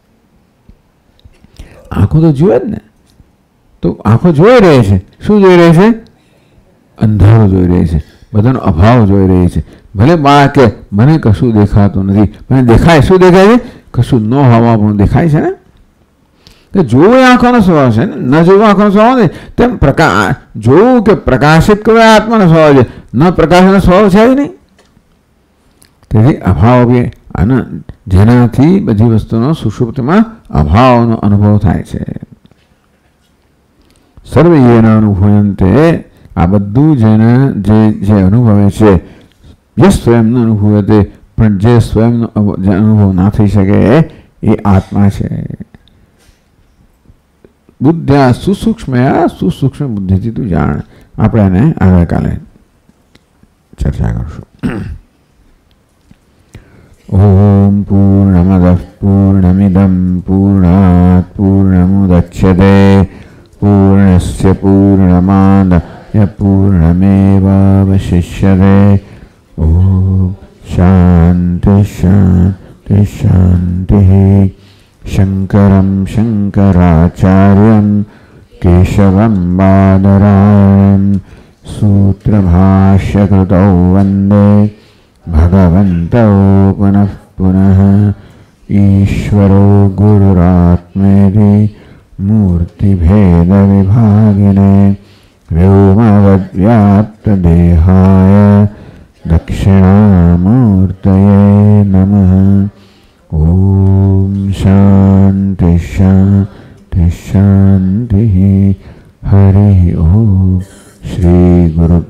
[SPEAKER 1] આંખો તો જુએ જ ને. તો આંખો જોઈ રહી છે, શું જોઈ રહી છે? અંધારું જોઈ રહી છે. બધાનો અભાવ જોઈ રહી છે. ભલે બાળક કે મને કશું દેખાતું નથી, મને દેખાય શું દેખાય છે? કશું ન હોવા પણ દેખાય છે ને. કે જોવું એ આંખોનો સ્વભાવ છે ને, ન જોવું આંખોનો સ્વભાવ નથી. તેમ પ્રકાશ જોવું કે પ્રકાશિત કરવો આત્માનો સ્વભાવ છે, ન પ્રકાશનો સ્વભાવ છે જ નહીં. તેથી અભાવ બી અને જેનાથી બધી વસ્તુનો સુષુપ્તિમાં અભાવનો અનુભવ થાય છે. સર્વે એના અનુભવંતે, આ બધું જેને જે જે અનુભવે છે, જે સ્વયંનો અનુભવ તે, પણ જે સ્વયંનો જે અનુભવ ના થઈ શકે એ આત્મા છે. બુદ્ધ્યા સુસૂક્ષ્મ, સુસૂક્ષ્મ બુદ્ધિથી તું જાણ. આપણે એને આવતીકાલે ચર્ચા કરશું. ઓમ પૂર્ણમદઃ પૂર્ણમિદં પૂર્ણાત પૂર્ણમુદચ્યતે પૂર્ણસ્ય પૂર્ણમાદાય પૂર્ણમેવાવશિષ્યતે. ઓમ શાંતિ શાંતિ શાંતિ. શંકરં શંકરાચાર્યં કેશવં બાદરાયણં સૂત્રભાષ્યકૃતૌ વંદે ભગવन्तौ પુનઃ પુનઃ. ઈશ્વરો ગુરુરાત્મેતિ મૂર્તિભેદવિભાગિને વ્યોમવદ્વ્યાપ્તદેહાય દક્ષિણામૂર્તયે નમઃ. ઓમ શાંતિ શાંતિ શાંતિ. હરિ ઓમ. શ્રી ગુરુ